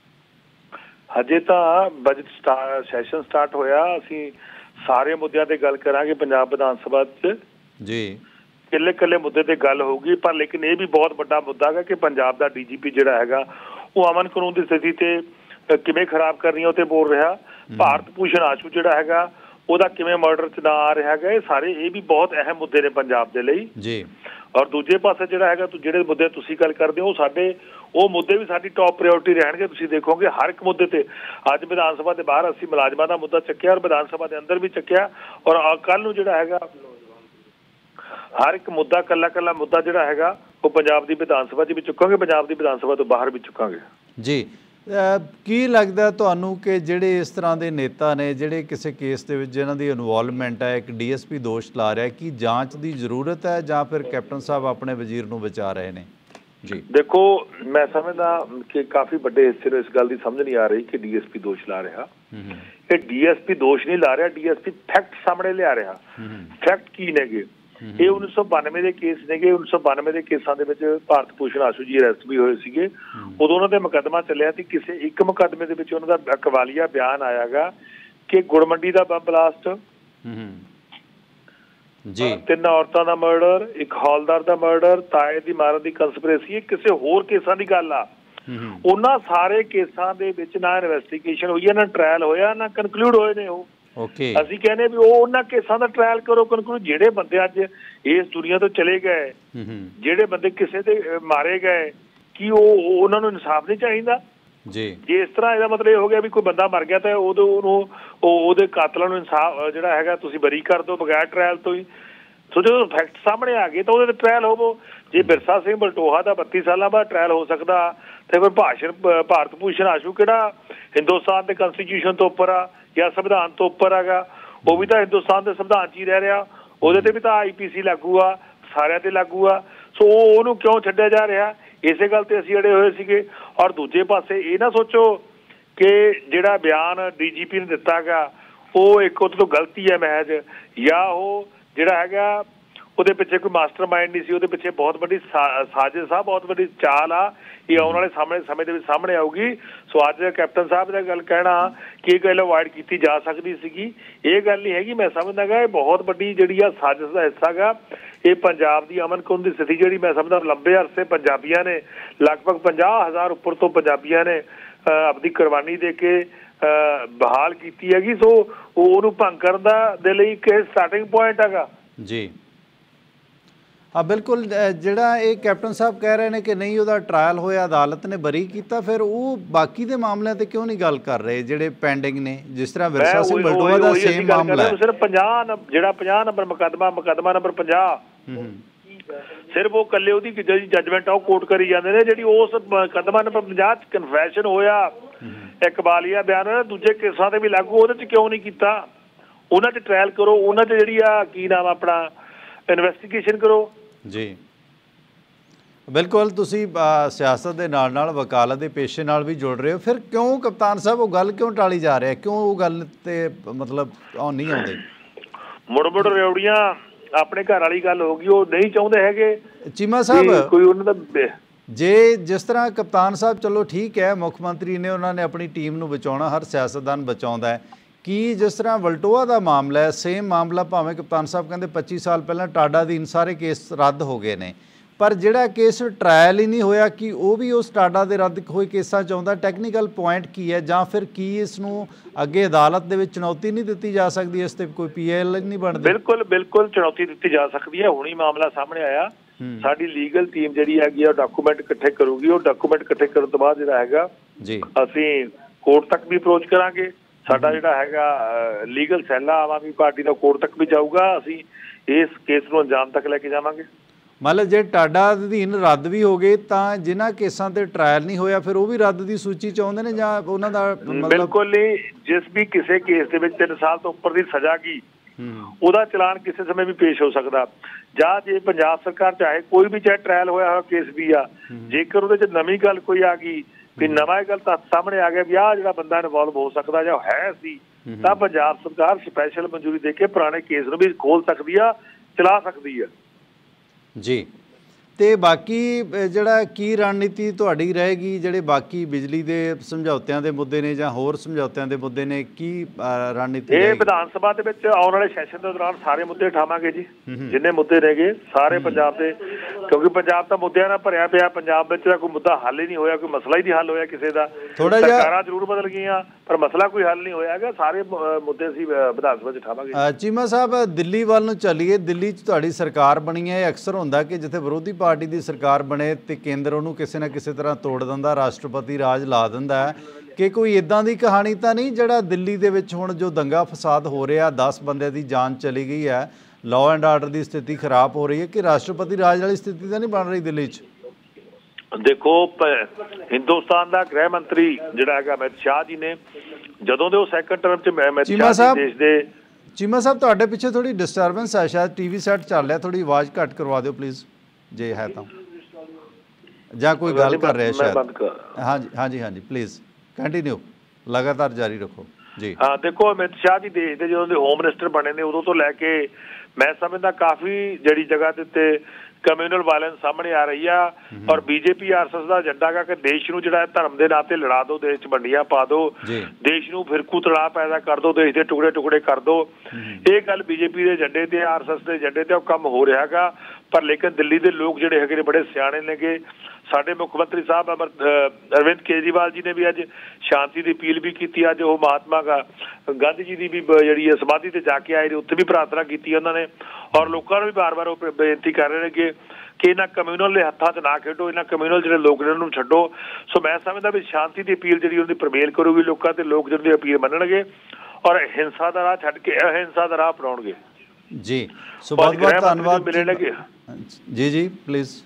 ਹਜੇ ਤਾਂ ਬਜਟ ਸੈਸ਼ਨ ਸਟਾਰਟ ਹੋਇਆ, ਅਸੀਂ ਸਾਰੇ ਮੁੱਦਿਆਂ ਤੇ ਗੱਲ ਕਰਾਂਗੇ ਪੰਜਾਬ ਵਿਧਾਨ ਸਭਾ 'ਚ ਜੀ। ਇਕੱਲੇ ਮੁੱਦੇ ਤੇ ਗੱਲ ਹੋਊਗੀ, ਪਰ ਲੇਕਿਨ ਇਹ ਵੀ ਬਹੁਤ ਵੱਡਾ ਮੁੱਦਾ ਹੈਗਾ ਕਿ ਪੰਜਾਬ ਦਾ DGP ਜਿਹੜਾ ਹੈਗਾ ਉਹ ਅਮਨ ਕਾਨੂੰਨ ਦੀ ਸਥਿਤੀ ਤੇ ਕਿਵੇਂ ਖਰਾਬ ਕਰਨੀ ਹੈ ਉਹ ਤੇ ਬੋਲ ਰਿਹਾ। ਭਾਰਤ ਭੂਸ਼ਣ ਆਸ਼ੂ ਜਿਹੜਾ ਹੈਗਾ ਉਹਦਾ ਕਿਵੇਂ ਮਰਡਰ 'ਚ ਨਾ ਆ ਰਿਹਾ ਹੈਗਾ, ਇਹ ਵੀ ਬਹੁਤ ਅਹਿਮ ਮੁੱਦੇ ਨੇ ਪੰਜਾਬ ਦੇ ਲਈ ਜੀ। ਔਰ ਦੂਜੇ ਪਾਸੇ ਜਿਹੜਾ ਹੈਗਾ ਜਿਹੜੇ ਮੁੱਦੇ ਤੁਸੀਂ ਗੱਲ ਕਰਦੇ ਹੋ ਉਹ ਮੁੱਦੇ ਵੀ ਸਾਡੀ ਟੌਪ ਪ੍ਰਾਇਓਰਟੀ ਰਹਿਣਗੇ। ਤੁਸੀਂ ਦੇਖੋਗੇ ਹਰ ਇੱਕ ਮੁੱਦੇ ਤੇ ਅੱਜ ਵਿਧਾਨ ਸਭਾ ਦੇ ਬਾਹਰ ਅਸੀਂ ਮੁਲਾਜ਼ਮਾਂ ਦਾ ਮੁੱਦਾ ਚੱਕਿਆ ਔਰ ਵਿਧਾਨ ਸਭਾ ਦੇ ਅੰਦਰ ਵੀ ਚੱਕਿਆ, ਔਰ ਕੱਲ੍ਹ ਨੂੰ ਜਿਹੜਾ ਹੈਗਾ ਹਰ ਇੱਕ ਮੁੱਦਾ ਕੱਲਾ ਮੁੱਦਾ ਜਿਹੜਾ ਹੈਗਾ ਉਹ ਪੰਜਾਬ ਦੀ ਵਿਧਾਨ ਸਭਾ 'ਚ ਵੀ ਚੁੱਕਾਂਗੇ, ਪੰਜਾਬ ਦੀ ਵਿਧਾਨ ਸਭਾ ਤੋਂ ਬਾਹਰ ਵੀ ਚੁੱਕਾਂਗੇ ਜੀ। ਕੀ ਲੱਗਦਾ ਤੁਹਾਨੂੰ ਕਿ ਜਿਹੜੇ ਇਸ ਤਰ੍ਹਾਂ ਦੇ ਨੇਤਾ ਨੇ ਜਿਹੜੇ ਕਿਸੇ ਕੇਸ ਦੇ ਵਿੱਚ ਜਿਹਨਾਂ ਦੀ ਇਨਵੋਲਵਮੈਂਟ ਹੈ, ਇੱਕ DSP ਦੋਸ਼ ਲਾ ਰਿਹਾ, ਕੀ ਜਾਂਚ ਦੀ ਜ਼ਰੂਰਤ ਹੈ ਜਾਂ ਫਿਰ ਕੈਪਟਨ ਸਾਹਿਬ ਆਪਣੇ ਵਜ਼ੀਰ ਨੂੰ ਬਚਾ ਰਹੇ ਨੇ ਜੀ? ਦੇਖੋ, ਮੈਂ ਸਮਝਦਾ ਕਿ ਕਾਫੀ ਵੱਡੇ ਹਿੱਸੇ ਨੂੰ ਇਸ ਗੱਲ ਦੀ ਸਮਝ ਨਹੀਂ ਆ ਰਹੀ ਕਿ DSP ਦੋਸ਼ ਲਾ ਰਿਹਾ। ਇਹ DSP ਦੋਸ਼ ਨਹੀਂ ਲਾ ਰਿਹਾ, DSP ਫੈਕਟ ਸਾਹਮਣੇ ਲਿਆ ਰਿਹਾ। ਫੈਕਟ ਕੀ ਨੇਗੇ? ਇਹ 1992 ਦੇ ਕੇਸ ਨੇਗੇ। 1992 ਦੇ ਕੇਸਾਂ ਦੇ ਵਿੱਚ ਭਾਰਤ ਭੂਸ਼ਣ ਆਸ਼ੂ ਜੀ ਅਰੈਸਟ ਵੀ ਹੋਏ ਸੀਗੇ। ਉਦੋਂ ਉਹਨਾਂ ਦੇ ਮੁਕੱਦਮਾ ਚੱਲਿਆ ਸੀ। ਕਿਸੇ ਇੱਕ ਮੁਕੱਦਮੇ ਦੇ ਵਿੱਚ ਉਹਨਾਂ ਦਾ ਅਕਵਾਲੀਆ ਬਿਆਨ ਆਇਆਗਾ ਕਿ ਗੁੜ ਮੰਡੀ ਦਾ ਬੰਬ ਬਲਾਸਟ, 3 ਔਰਤਾਂ ਦਾ ਮਰਡਰ, ਇੱਕ ਹੌਲਦਾਰ ਦਾ ਮਰਡਰ, ਤਾਏ ਦੀ ਮਾਰਨ ਦੀ ਕੰਸਪੀਰੇਸੀ, ਕਿਸੇ ਹੋਰ ਕੇਸਾਂ ਦੀ ਗੱਲ ਆ। ਉਹਨਾਂ ਸਾਰੇ ਕੇਸਾਂ ਦੇ ਵਿੱਚ ਨਾ ਇਨਵੈਸਟੀਗੇਸ਼ਨ ਹੋਈ ਹੈ, ਨਾ ਟ੍ਰਾਇਲ ਹੋਇਆ, ਨਾ ਕਨਕਲੂਡ ਹੋਏ ਨੇ ਉਹ। ਅਸੀਂ ਕਹਿੰਦੇ ਵੀ ਉਹਨਾਂ ਕੇਸਾਂ ਦਾ ਟ੍ਰਾਇਲ ਕਰੋ, ਕਨਕਲੂਡ। ਜਿਹੜੇ ਬੰਦੇ ਅੱਜ ਇਸ ਦੁਨੀਆ ਤੋਂ ਚਲੇ ਗਏ, ਜਿਹੜੇ ਬੰਦੇ ਕਿਸੇ ਦੇ ਮਾਰੇ ਗਏ, ਕੀ ਉਹਨਾਂ ਨੂੰ ਇਨਸਾਫ ਨਹੀਂ ਚਾਹੀਦਾ ਜੀ? ਜੇ ਇਸ ਤਰ੍ਹਾਂ ਇਹਦਾ ਮਤਲਬ ਇਹ ਹੋ ਗਿਆ ਵੀ ਕੋਈ ਬੰਦਾ ਮਰ ਗਿਆ ਤਾਂ ਉਹਦੇ ਕਾਤਲਾਂ ਨੂੰ ਇਨਸਾਫ ਜਿਹੜਾ ਹੈਗਾ ਤੁਸੀਂ ਬਰੀ ਕਰ ਦਿਓ ਬਗੈਰ ਟ੍ਰਾਇਲ ਤੋਂ ਹੀ। ਸੋ ਜਦੋਂ ਫੈਕਟ ਸਾਹਮਣੇ ਆ ਗਏ ਤਾਂ ਉਹਦੇ ਤੇ ਟ੍ਰਾਇਲ ਹੋਵੋ। ਜੇ ਬਿਰਸਾ ਸਿੰਘ ਬਲਟੋਹਾ ਦਾ 32 ਸਾਲਾਂ ਬਾਅਦ ਟ੍ਰਾਇਲ ਹੋ ਸਕਦਾ ਤੇ ਫਿਰ ਭਾਰਤ ਭੂਸ਼ਣ ਆਸ਼ੂ ਕਿਹੜਾ ਹਿੰਦੁਸਤਾਨ ਦੇ ਕੰਸਟੀਟਿਊਸ਼ਨ ਤੋਂ ਉੱਪਰ ਆ ਜਾਂ ਸੰਵਿਧਾਨ ਤੋਂ ਉੱਪਰ ਹੈਗਾ? ਉਹ ਵੀ ਤਾਂ ਹਿੰਦੁਸਤਾਨ ਦੇ ਸੰਵਿਧਾਨ 'ਚ ਹੀ ਰਹਿ ਰਿਹਾ, ਉਹਦੇ ਤੇ ਵੀ ਤਾਂ IPC ਲਾਗੂ ਆ, ਸਾਰਿਆਂ ਤੇ ਲਾਗੂ ਆ। ਸੋ ਉਹਨੂੰ ਕਿਉਂ ਛੱਡਿਆ ਜਾ ਰਿਹਾ? ਇਸੇ ਗੱਲ ਤੇ ਅਸੀਂ ਅੜੇ ਹੋਏ ਸੀਗੇ। ਔਰ ਦੂਜੇ ਪਾਸੇ ਇਹ ਨਾ ਸੋਚੋ ਕਿ ਜਿਹੜਾ ਬਿਆਨ DGP ਨੇ ਦਿੱਤਾ ਗਾ ਉਹ ਇੱਕ ਉਹਦੇ ਤੋਂ ਗਲਤੀ ਹੈ ਮਹਿਜ, ਜਾਂ ਉਹ ਜਿਹੜਾ ਹੈਗਾ ਉਹਦੇ ਪਿੱਛੇ ਕੋਈ ਮਾਸਟਰ ਮਾਈਂਡ ਨਹੀਂ ਸੀ, ਉਹਦੇ ਪਿੱਛੇ ਬਹੁਤ ਵੱਡੀ ਸਾਜ਼ਿਸ਼ ਆ, ਬਹੁਤ ਵੱਡੀ ਚਾਲ ਆ। ਇਹ ਆਉਣ ਵਾਲੇ ਸਮੇਂ ਦੇ ਵਿੱਚ ਸਾਹਮਣੇ ਆਊਗੀ। ਸੋ ਅੱਜ ਕੈਪਟਨ ਸਾਹਿਬ ਦਾ ਗੱਲ ਕਹਿਣਾ ਕਿ ਇਹ ਗੱਲ ਅਵੋਇਡ ਕੀਤੀ ਜਾ ਸਕਦੀ ਸੀਗੀ, ਇਹ ਗੱਲ ਨਹੀਂ ਹੈਗੀ। ਮੈਂ ਸਮਝਦਾ ਗਾ ਇਹ ਬਹੁਤ ਵੱਡੀ ਜਿਹੜੀ ਆ ਸਾਜ਼ਿਸ਼ ਦਾ ਹਿੱਸਾ ਗਾ। ਇਹ ਪੰਜਾਬ ਦੀ ਅਮਨ ਕਾਨੂੰਨ ਦੀ ਸਥਿਤੀ ਜਿਹੜੀ ਮੈਂ ਸਮਝਦਾ ਲੰਬੇ ਅਰਸੇ ਪੰਜਾਬੀਆਂ ਨੇ ਲਗਭਗ 50,000 ਉੱਪਰ ਤੋਂ ਪੰਜਾਬੀਆਂ ਨੇ ਆਪਣੀ ਕੁਰਬਾਨੀ ਦੇ ਕੇ ਬਹਾਲ ਕੀਤੀ ਹੈਗੀ। ਸੋ ਉਹਨੂੰ ਭੰਗ ਕਰਨ ਦਾ ਦੇ ਲਈ ਇੱਕ ਸਟਾਰਟਿੰਗ ਪੁਆਇੰਟ ਹੈਗਾ ਜੀ। ਹਾਂ ਬਿਲਕੁਲ, ਜਿਹੜਾ ਇਹ ਕੈਪਟਨ ਸਾਹਿਬ ਕਹਿ ਰਹੇ ਨੇ ਕਿ ਨਹੀਂ ਉਹਦਾ ਟਰਾਇਲ ਹੋਇਆ, ਅਦਾਲਤ ਨੇ ਬਰੀ ਕੀਤਾ, ਫਿਰ ਉਹ ਬਾਕੀ ਦੇ ਮਾਮਲਿਆਂ ਤੇ ਕਿਉਂ ਨਹੀਂ ਗੱਲ ਕਰ ਰਹੇ ਜਿਹੜੇ ਪੈਂਡਿੰਗ ਨੇ? ਜਿਸ ਤਰ੍ਹਾਂ ਵਿਰਸਾ ਸਿੰਘ ਬਲਟੋਆ ਦਾ ਸੇਮ ਮਾਮਲਾ ਹੈ, ਸਿਰਫ 50 ਨੰਬਰ ਮੁਕੱਦਮਾ ਨੰਬਰ 50 ਸਿਰਫ ਉਹ ਇਕੱਲੇ ਉਹਦੀ ਜਿਹੜੀ ਜੱਜਮੈਂਟ ਆ ਉਹ ਕੋਰਟ ਕਰੀ ਜਾਂਦੇ ਨੇ। ਜਿਹੜੀ ਉਸ ਮੁਕੱਦਮਾ ਨੰਬਰ 50 ਚ ਕਨਫੈਸ਼ਨ ਹੋਇਆ, ਇਕਬਾਲੀਆ ਬਿਆਨ ਹੋਇਆ, ਦੂਜੇ ਕੇਸਾਂ ਤੇ ਵੀ ਲਾਗੂ, ਉਹਦੇ ਚ ਕਿਉਂ ਨਹੀਂ ਕੀਤਾ? ਉਹਨਾਂ ਚ ਟਰਾਇਲ ਕਰੋ, ਉਹਨਾਂ ਚ ਜਿਹੜੀ ਆ ਕੀ ਨਾਮ ਆਪਣਾ ਇਨਵੈਸਟੀਗੇਸ਼ਨ ਕਰੋ ਜੀ। ਬਿਲਕੁਲ, ਤੁਸੀਂ ਸਿਆਸਤ ਦੇ ਨਾਲ ਨਾਲ ਵਕਾਲਤ ਦੇ ਪੇਸ਼ੇ ਨਾਲ ਵੀ ਜੁੜ ਰਹੇ ਹੋ, ਫਿਰ ਕਿਉਂ ਕਪਤਾਨ ਸਾਹਿਬ ਉਹ ਗੱਲ ਕਿਉਂ ਟਾਲੀ ਜਾ ਰਿਹਾ? ਕਿਉਂ ਉਹ ਗੱਲ ਤੇ ਮਤਲਬ ਨਹੀਂ ਆਉਂਦੇ? ਮੁੜ ਰਿਉੜੀਆਂ ਆਪਣੇ ਘਰ ਵਾਲੀ ਗੱਲ ਹੋ ਗਈ, ਉਹ ਨਹੀਂ ਚਾਹੁੰਦੇ ਹੈਗੇ ਚੀਮਾ ਸਾਹਿਬ। ਕੋਈ ਉਹਨਾਂ ਦਾ ਜੇ ਜਿਸ ਤਰ੍ਹਾਂ ਕਪਤਾਨ ਸਾਹਿਬ, ਚਲੋ ਠੀਕ ਹੈ, ਮੁੱਖ ਮੰਤਰੀ ਨੇ ਉਹਨਾਂ ਨੇ ਆਪਣੀ ਟੀਮ ਨੂੰ ਬਚਾਉਣਾ, ਹਰ ਸਿਆਸਤਦਾਨ ਬਚਾਉਂਦਾ ਹੈ, ਕਿ ਜਿਸ ਤਰ੍ਹਾਂ ਵਲਟੋਆ ਦਾ ਮਾਮਲਾ ਹੈ, ਸੇਮ ਮਾਮਲਾ ਭਾਵੇਂ ਕਪਤਾਨ ਸਾਹਿਬ ਕਹਿੰਦੇ 25 ਸਾਲ ਪਹਿਲਾਂ ਟਾਡਾ ਅਧੀਨ ਸਾਰੇ ਕੇਸ ਰੱਦ ਹੋ ਗਏ ਨੇ, ਪਰ ਜਿਹੜਾ ਕੇਸ ਟਰਾਇਲ ਹੀ ਨਹੀਂ ਹੋਇਆ, ਕਿ ਉਹ ਵੀ ਉਸ ਟਾਡਾ ਦੇ ਰੱਦ ਹੋਏ ਕੇਸਾਂ 'ਚ ਆਉਂਦਾ? ਟੈਕਨੀਕਲ ਪੁਆਇੰਟ ਕੀ ਹੈ, ਜਾਂ ਫਿਰ ਕੀ ਇਸ ਨੂੰ ਅੱਗੇ ਅਦਾਲਤ ਦੇ ਵਿੱਚ ਚੁਣੌਤੀ ਨਹੀਂ ਦਿੱਤੀ ਜਾ ਸਕਦੀ? ਇਸ ਤੇ ਕੋਈ PIL ਨਹੀਂ ਬਣਦੀ? ਬਿਲਕੁਲ ਚੁਣੌਤੀ ਦਿੱਤੀ ਜਾ ਸਕਦੀ ਹੈ। ਹੁਣੀ ਮਾਮਲਾ ਸਾਹਮਣੇ ਆਇਆ, ਸਾਡੀ ਲੀਗਲ ਟੀਮ ਜਿਹੜੀ ਹੈਗੀ ਆ ਡਾਕੂਮੈਂਟ ਇਕੱਠੇ ਕਰੂਗੀ। ਉਹ ਡਾਕੂਮੈਂਟ ਇਕੱਠੇ ਕਰਨ ਤੋਂ ਬਾਅਦ ਜਿਹੜਾ ਹੈਗਾ ਜੀ ਅਸੀਂ ਕੋਰਟ ਤੱਕ ਵੀ ਅਪਰੋਚ ਕਰਾਂਗੇ। ਸਾਡਾ ਜਿਹੜਾ ਹੈਗਾ ਲੀਗਲ ਸੈੱਲ ਆ ਆਮ ਆਦਮੀ ਪਾਰਟੀ ਦਾ, ਕੋਰਟ ਤੱਕ ਵੀ ਜਾਊਗਾ। ਅਸੀਂ ਇਸ ਕੇਸ ਨੂੰ ਅੰਜਾਮ ਤੱਕ ਲੈ ਕੇ ਜਾਵਾਂਗੇ। ਮਤਲਬ ਜੇ ਟਾਡਾ ਅਧੀਨ ਰੱਦ ਵੀ ਹੋ ਗਏ ਤਾਂ ਜਿਨ੍ਹਾਂ ਕੇਸਾਂ ਤੇ ਟਰਾਇਲ ਨਹੀਂ ਹੋਇਆ ਫਿਰ ਉਹ ਵੀ ਰੱਦ ਦੀ ਸੂਚੀ 'ਚ ਆਉਂਦੇ ਨੇ, ਜਾਂ ਉਹਨਾਂ ਦਾ ਬਿਲਕੁਲ ਨਹੀਂ। ਜਿਸ ਵੀ ਕਿਸੇ ਕੇਸ ਦੇ ਵਿੱਚ 3 ਸਾਲ ਤੋਂ ਉੱਪਰ ਦੀ ਸਜ਼ਾ ਗਈ, ਉਹਦਾ ਚਲਾਨ ਕਿਸੇ ਸਮੇਂ ਵੀ ਪੇਸ਼ ਹੋ ਸਕਦਾ। ਜਾਂ ਜੇ ਪੰਜਾਬ ਸਰਕਾਰ ਚਾਹੇ ਕੋਈ ਵੀ ਚਾਹੇ ਟਰਾਇਲ ਹੋਇਆ ਹੋਇਆ ਕੇਸ ਵੀ ਆ, ਜੇਕਰ ਉਹਦੇ 'ਚ ਨਵੀਂ ਗੱਲ ਕੋਈ ਆ ਗਈ ਵੀ ਨਵਾਂ ਇਹ ਗੱਲ ਤਾਂ ਸਾਹਮਣੇ ਆ ਗਿਆ ਵੀ ਆਹ ਜਿਹੜਾ ਬੰਦਾ ਇਨਵੋਲਵ ਹੋ ਸਕਦਾ ਜਾਂ ਹੈ ਸੀ, ਤਾਂ ਪੰਜਾਬ ਸਰਕਾਰ ਸਪੈਸ਼ਲ ਮਨਜ਼ੂਰੀ ਦੇ ਕੇ ਪੁਰਾਣੇ ਕੇਸ ਨੂੰ ਵੀ ਖੋਲ ਸਕਦੀ ਆ, ਚਲਾ ਸਕਦੀ ਆ ਜੀ। ਤੇ ਬਾਕੀ ਜਿਹੜਾ ਕੀ ਰਣਨੀਤੀ ਤੁਹਾਡੀ ਰਹੇਗੀ? ਜਿਹੜੇ ਬਾਕੀ ਬਿਜਲੀ ਦੇ ਸਮਝੌਤਿਆਂ ਦੇ ਮੁੱਦੇ ਨੇ ਜਾਂ ਹੋਰ ਸਮਝੌਤਿਆਂ ਦੇ ਮੁੱਦੇ ਨੇ, ਕੀ ਰਣਨੀਤੀ? ਇਹ ਵਿਧਾਨ ਸਭਾ ਦੇ ਵਿੱਚ ਆਉਣ ਵਾਲੇ ਸੈਸ਼ਨ ਦੇ ਦੌਰਾਨ ਸਾਰੇ ਮੁੱਦੇ ਉਠਾਵਾਂਗੇ ਜੀ, ਜਿੰਨੇ ਮੁੱਦੇ ਰਹਿ ਸਾਰੇ ਪੰਜਾਬ ਦੇ, ਕਿਉਂਕਿ ਪੰਜਾਬ ਤਾਂ ਮੁੱਦਿਆਂ ਨਾਲ ਭਰਿਆ ਪਿਆ। ਪੰਜਾਬ ਵਿੱਚ ਤਾਂ ਕੋਈ ਮੁੱਦਾ ਹੱਲ ਹੀ ਨਹੀਂ ਹੋਇਆ, ਕੋਈ ਮਸਲਾ ਹੀ ਨਹੀਂ ਹੱਲ ਹੋਇਆ ਕਿਸੇ ਦਾ। ਥੋੜਾ ਜਿਹਾ ਸਰਕਾਰਾਂ ਜ਼ਰੂਰ ਬਦਲ ਗਈਆਂ ਪਰ ਮਸਲਾ ਕੋਈ ਹੱਲ ਨਹੀਂ ਹੋਇਆ ਹੈਗਾ। ਸਾਰੇ ਮੁੱਦੇ ਅਸੀਂ ਵਿਧਾਨ ਸਭਾ 'ਚ ਉਠਾਵਾਂਗੇ। ਚੀਮਾ ਸਾਹਿਬ, ਦਿੱਲੀ ਵੱਲ ਨੂੰ ਚੱਲੀਏ। ਦਿੱਲੀ 'ਚ ਤੁਹਾਡੀ ਸਰਕਾਰ ਬਣੀ ਹੈ, ਅਕਸਰ ਹੁੰਦਾ ਕਿ ਜਿੱਥੇ ਵਿਰੋਧੀ ਪਾਰਟੀ ਦੀ ਸਰਕਾਰ ਬਣੇ ਤੇ ਕੇਂਦਰ ਉਹਨੂੰ ਕਿਸੇ ਨਾ ਕਿਸੇ ਤਰ੍ਹਾਂ ਤੋੜ ਦਿੰਦਾ, ਰਾਸ਼ਟਰਪਤੀ ਰਾਜ ਲਾ ਦਿੰਦਾ ਹੈ, ਕਿ ਕੋਈ ਇੱਦਾਂ ਦੀ ਕਹਾਣੀ ਤਾਂ ਨਹੀਂ ਜਿਹੜਾ ਦਿੱਲੀ ਦੇ ਵਿੱਚ ਹੁਣ ਜੋ ਦੰਗਾ ਫਸਾਦ ਹੋ ਰਿਹਾ, 10 ਬੰਦਿਆਂ ਦੀ ਜਾਨ ਚਲੀ ਗਈ ਹੈ, ਲਾਅ ਐਂਡ ਆਰਡਰ ਦੀ ਸਥਿਤੀ ਖਰਾਬ ਹੋ ਰਹੀ ਹੈ, ਕਿ ਰਾਸ਼ਟਰਪਤੀ ਰਾਜ ਵਾਲੀ ਸਥਿਤੀ ਤਾਂ ਨਹੀਂ ਬਣ ਰਹੀ ਦਿੱਲੀ 'ਚ? ਦੇਖੋ, ਹਿੰਦੁਸਤਾਨ ਦਾ ਗ੍ਰਹਿ ਮੰਤਰੀ ਜਿਹੜਾ ਹੈਗਾ ਅਮਿਤ ਸ਼ਾਹ ਜੀ ਨੇ, ਜਦੋਂ ਦੇ ਉਹ ਸੈਕੰਡ ਟਰਮ 'ਚ ਅਮਿਤ ਸ਼ਾਹ ਦੇਸ਼ ਦੇ। ਚੀਮਾ ਸਾਹਿਬ, ਤੁਹਾਡੇ ਪਿੱਛੇ ਥੋੜੀ ਡਿਸਟਰਬੈਂਸ ਹੈ, ਸ਼ਾਇਦ TV ਸੈੱਟ ਚੱਲ ਰਿਹਾ, ਥੋੜੀ ਆਵਾਜ਼ ਘੱਟ ਕਰਵਾ ਦਿਓ ਪਲੀਜ਼, ਜੇ ਹੈ ਤਾਂ, ਜਾਂ ਕੋਈ ਗੱਲ ਕਰ ਰਿਹਾ ਸ਼ਾਇਦ। ਹਾਂਜੀ ਪਲੀਜ਼ ਕੰਟੀਨਿਊ, ਲਗਾਤਾਰ ਜਾਰੀ ਰੱਖੋ ਜੀ। ਹਾਂ, ਦੇਖੋ, ਅਮਿਤ ਸ਼ਾਹ ਜੀ ਦੇਸ਼ ਦੇ ਜਦੋਂ ਦੇ ਹੋਮ ਮਿਨਿਸਟਰ ਬਣੇ ਨੇ ਉਦੋਂ ਤੋਂ ਲੈ ਕੇ ਮੈਂ ਸਮਝਦਾ ਕਾਫੀ ਜਿਹੜੀ ਜਗ੍ਹਾ ਦੇ ਉੱਤੇ ਕਮਿਊਨਲ ਵਾਇਲੈਂਸ ਸਾਹਮਣੇ ਆ ਰਹੀ ਆ। ਔਰ BJP RSS ਦਾ ਏਜੰਡਾ ਹੈਗਾ ਕਿ ਦੇਸ਼ ਨੂੰ ਜਿਹੜਾ ਧਰਮ ਦੇ ਨਾਂ ਤੇ ਲੜਾ ਦਿਓ, ਦੇਸ਼ 'ਚ ਵੰਡੀਆਂ ਪਾ ਦਿਓ, ਦੇਸ਼ ਨੂੰ ਫਿਰਕੂ ਤੜਾਅ ਪੈਦਾ ਕਰ ਦਿਓ, ਦੇਸ਼ ਦੇ ਟੁਕੜੇ ਕਰ ਦਿਓ। ਇਹ ਗੱਲ BJP ਦੇ ਏਜੰਡੇ ਤੇ, RSS ਦੇ ਏਜੰਡੇ ਤੇ ਉਹ ਕੰਮ ਹੋ ਰਿਹਾ ਹੈਗਾ। ਪਰ ਲੇਕਿਨ ਦਿੱਲੀ ਦੇ ਲੋਕ ਜਿਹੜੇ ਹੈਗੇ ਨੇ ਬੜੇ ਸਿਆਣੇ ਨੇਗੇ। ਸਾਡੇ ਮੁੱਖ ਮੰਤਰੀ ਸਾਹਿਬ ਅਰਵਿੰਦ ਕੇਜਰੀਵਾਲ ਜੀ ਨੇ ਵੀ ਅੱਜ ਸ਼ਾਂਤੀ ਦੀ ਅਪੀਲ ਵੀ ਕੀਤੀ। ਅੱਜ ਉਹ ਮਹਾਤਮਾ ਗਾਂਧੀ ਜੀ ਦੀ ਵੀ ਜਿਹੜੀ ਸਮਾਧੀ ਤੇ ਜਾ ਕੇ ਆਏ ਨੇ, ਉੱਥੇ ਵੀ ਪ੍ਰਾਰਥਨਾ ਕੀਤੀ ਉਹਨਾਂ ਨੇ। ਔਰ ਲੋਕਾਂ ਨੂੰ ਵੀ ਵਾਰ-ਵਾਰ ਉਹ ਬੇਨਤੀ ਕਰ ਰਹੇ ਨੇ ਕਿ ਇਹਨਾਂ ਕਮਿਊਨਲ ਦੇ ਹੱਥਾਂ 'ਚ ਨਾ ਖੇਡੋ, ਇਹਨਾਂ ਕਮਿਊਨਲ ਜਿਹੜੇ ਲੋਕ ਨੇ ਉਹਨੂੰ ਛੱਡੋ। ਸੋ ਮੈਂ ਸਮਝਦਾ ਵੀ ਸ਼ਾਂਤੀ ਦੀ ਅਪੀਲ ਜਿਹੜੀ ਉਹਦੀ ਪ੍ਰਵੇਲ ਕਰੂਗੀ ਲੋਕਾਂ ਤੇ, ਲੋਕ ਜਿਹੜੀ ਅਪੀਲ ਮੰਨਣਗੇ ਔਰ ਹਿੰਸਾ ਦਾ ਰਾਹ ਛੱਡ ਕੇ ਅਹਿੰਸਾ ਦਾ ਰਾਹ ਅਪਣਾਉਣਗੇ ਜੀ। ਸੋ ਬਹੁਤ-ਬਹੁਤ ਧੰਨਵਾਦ ਜੀ ਪਲੀਜ਼,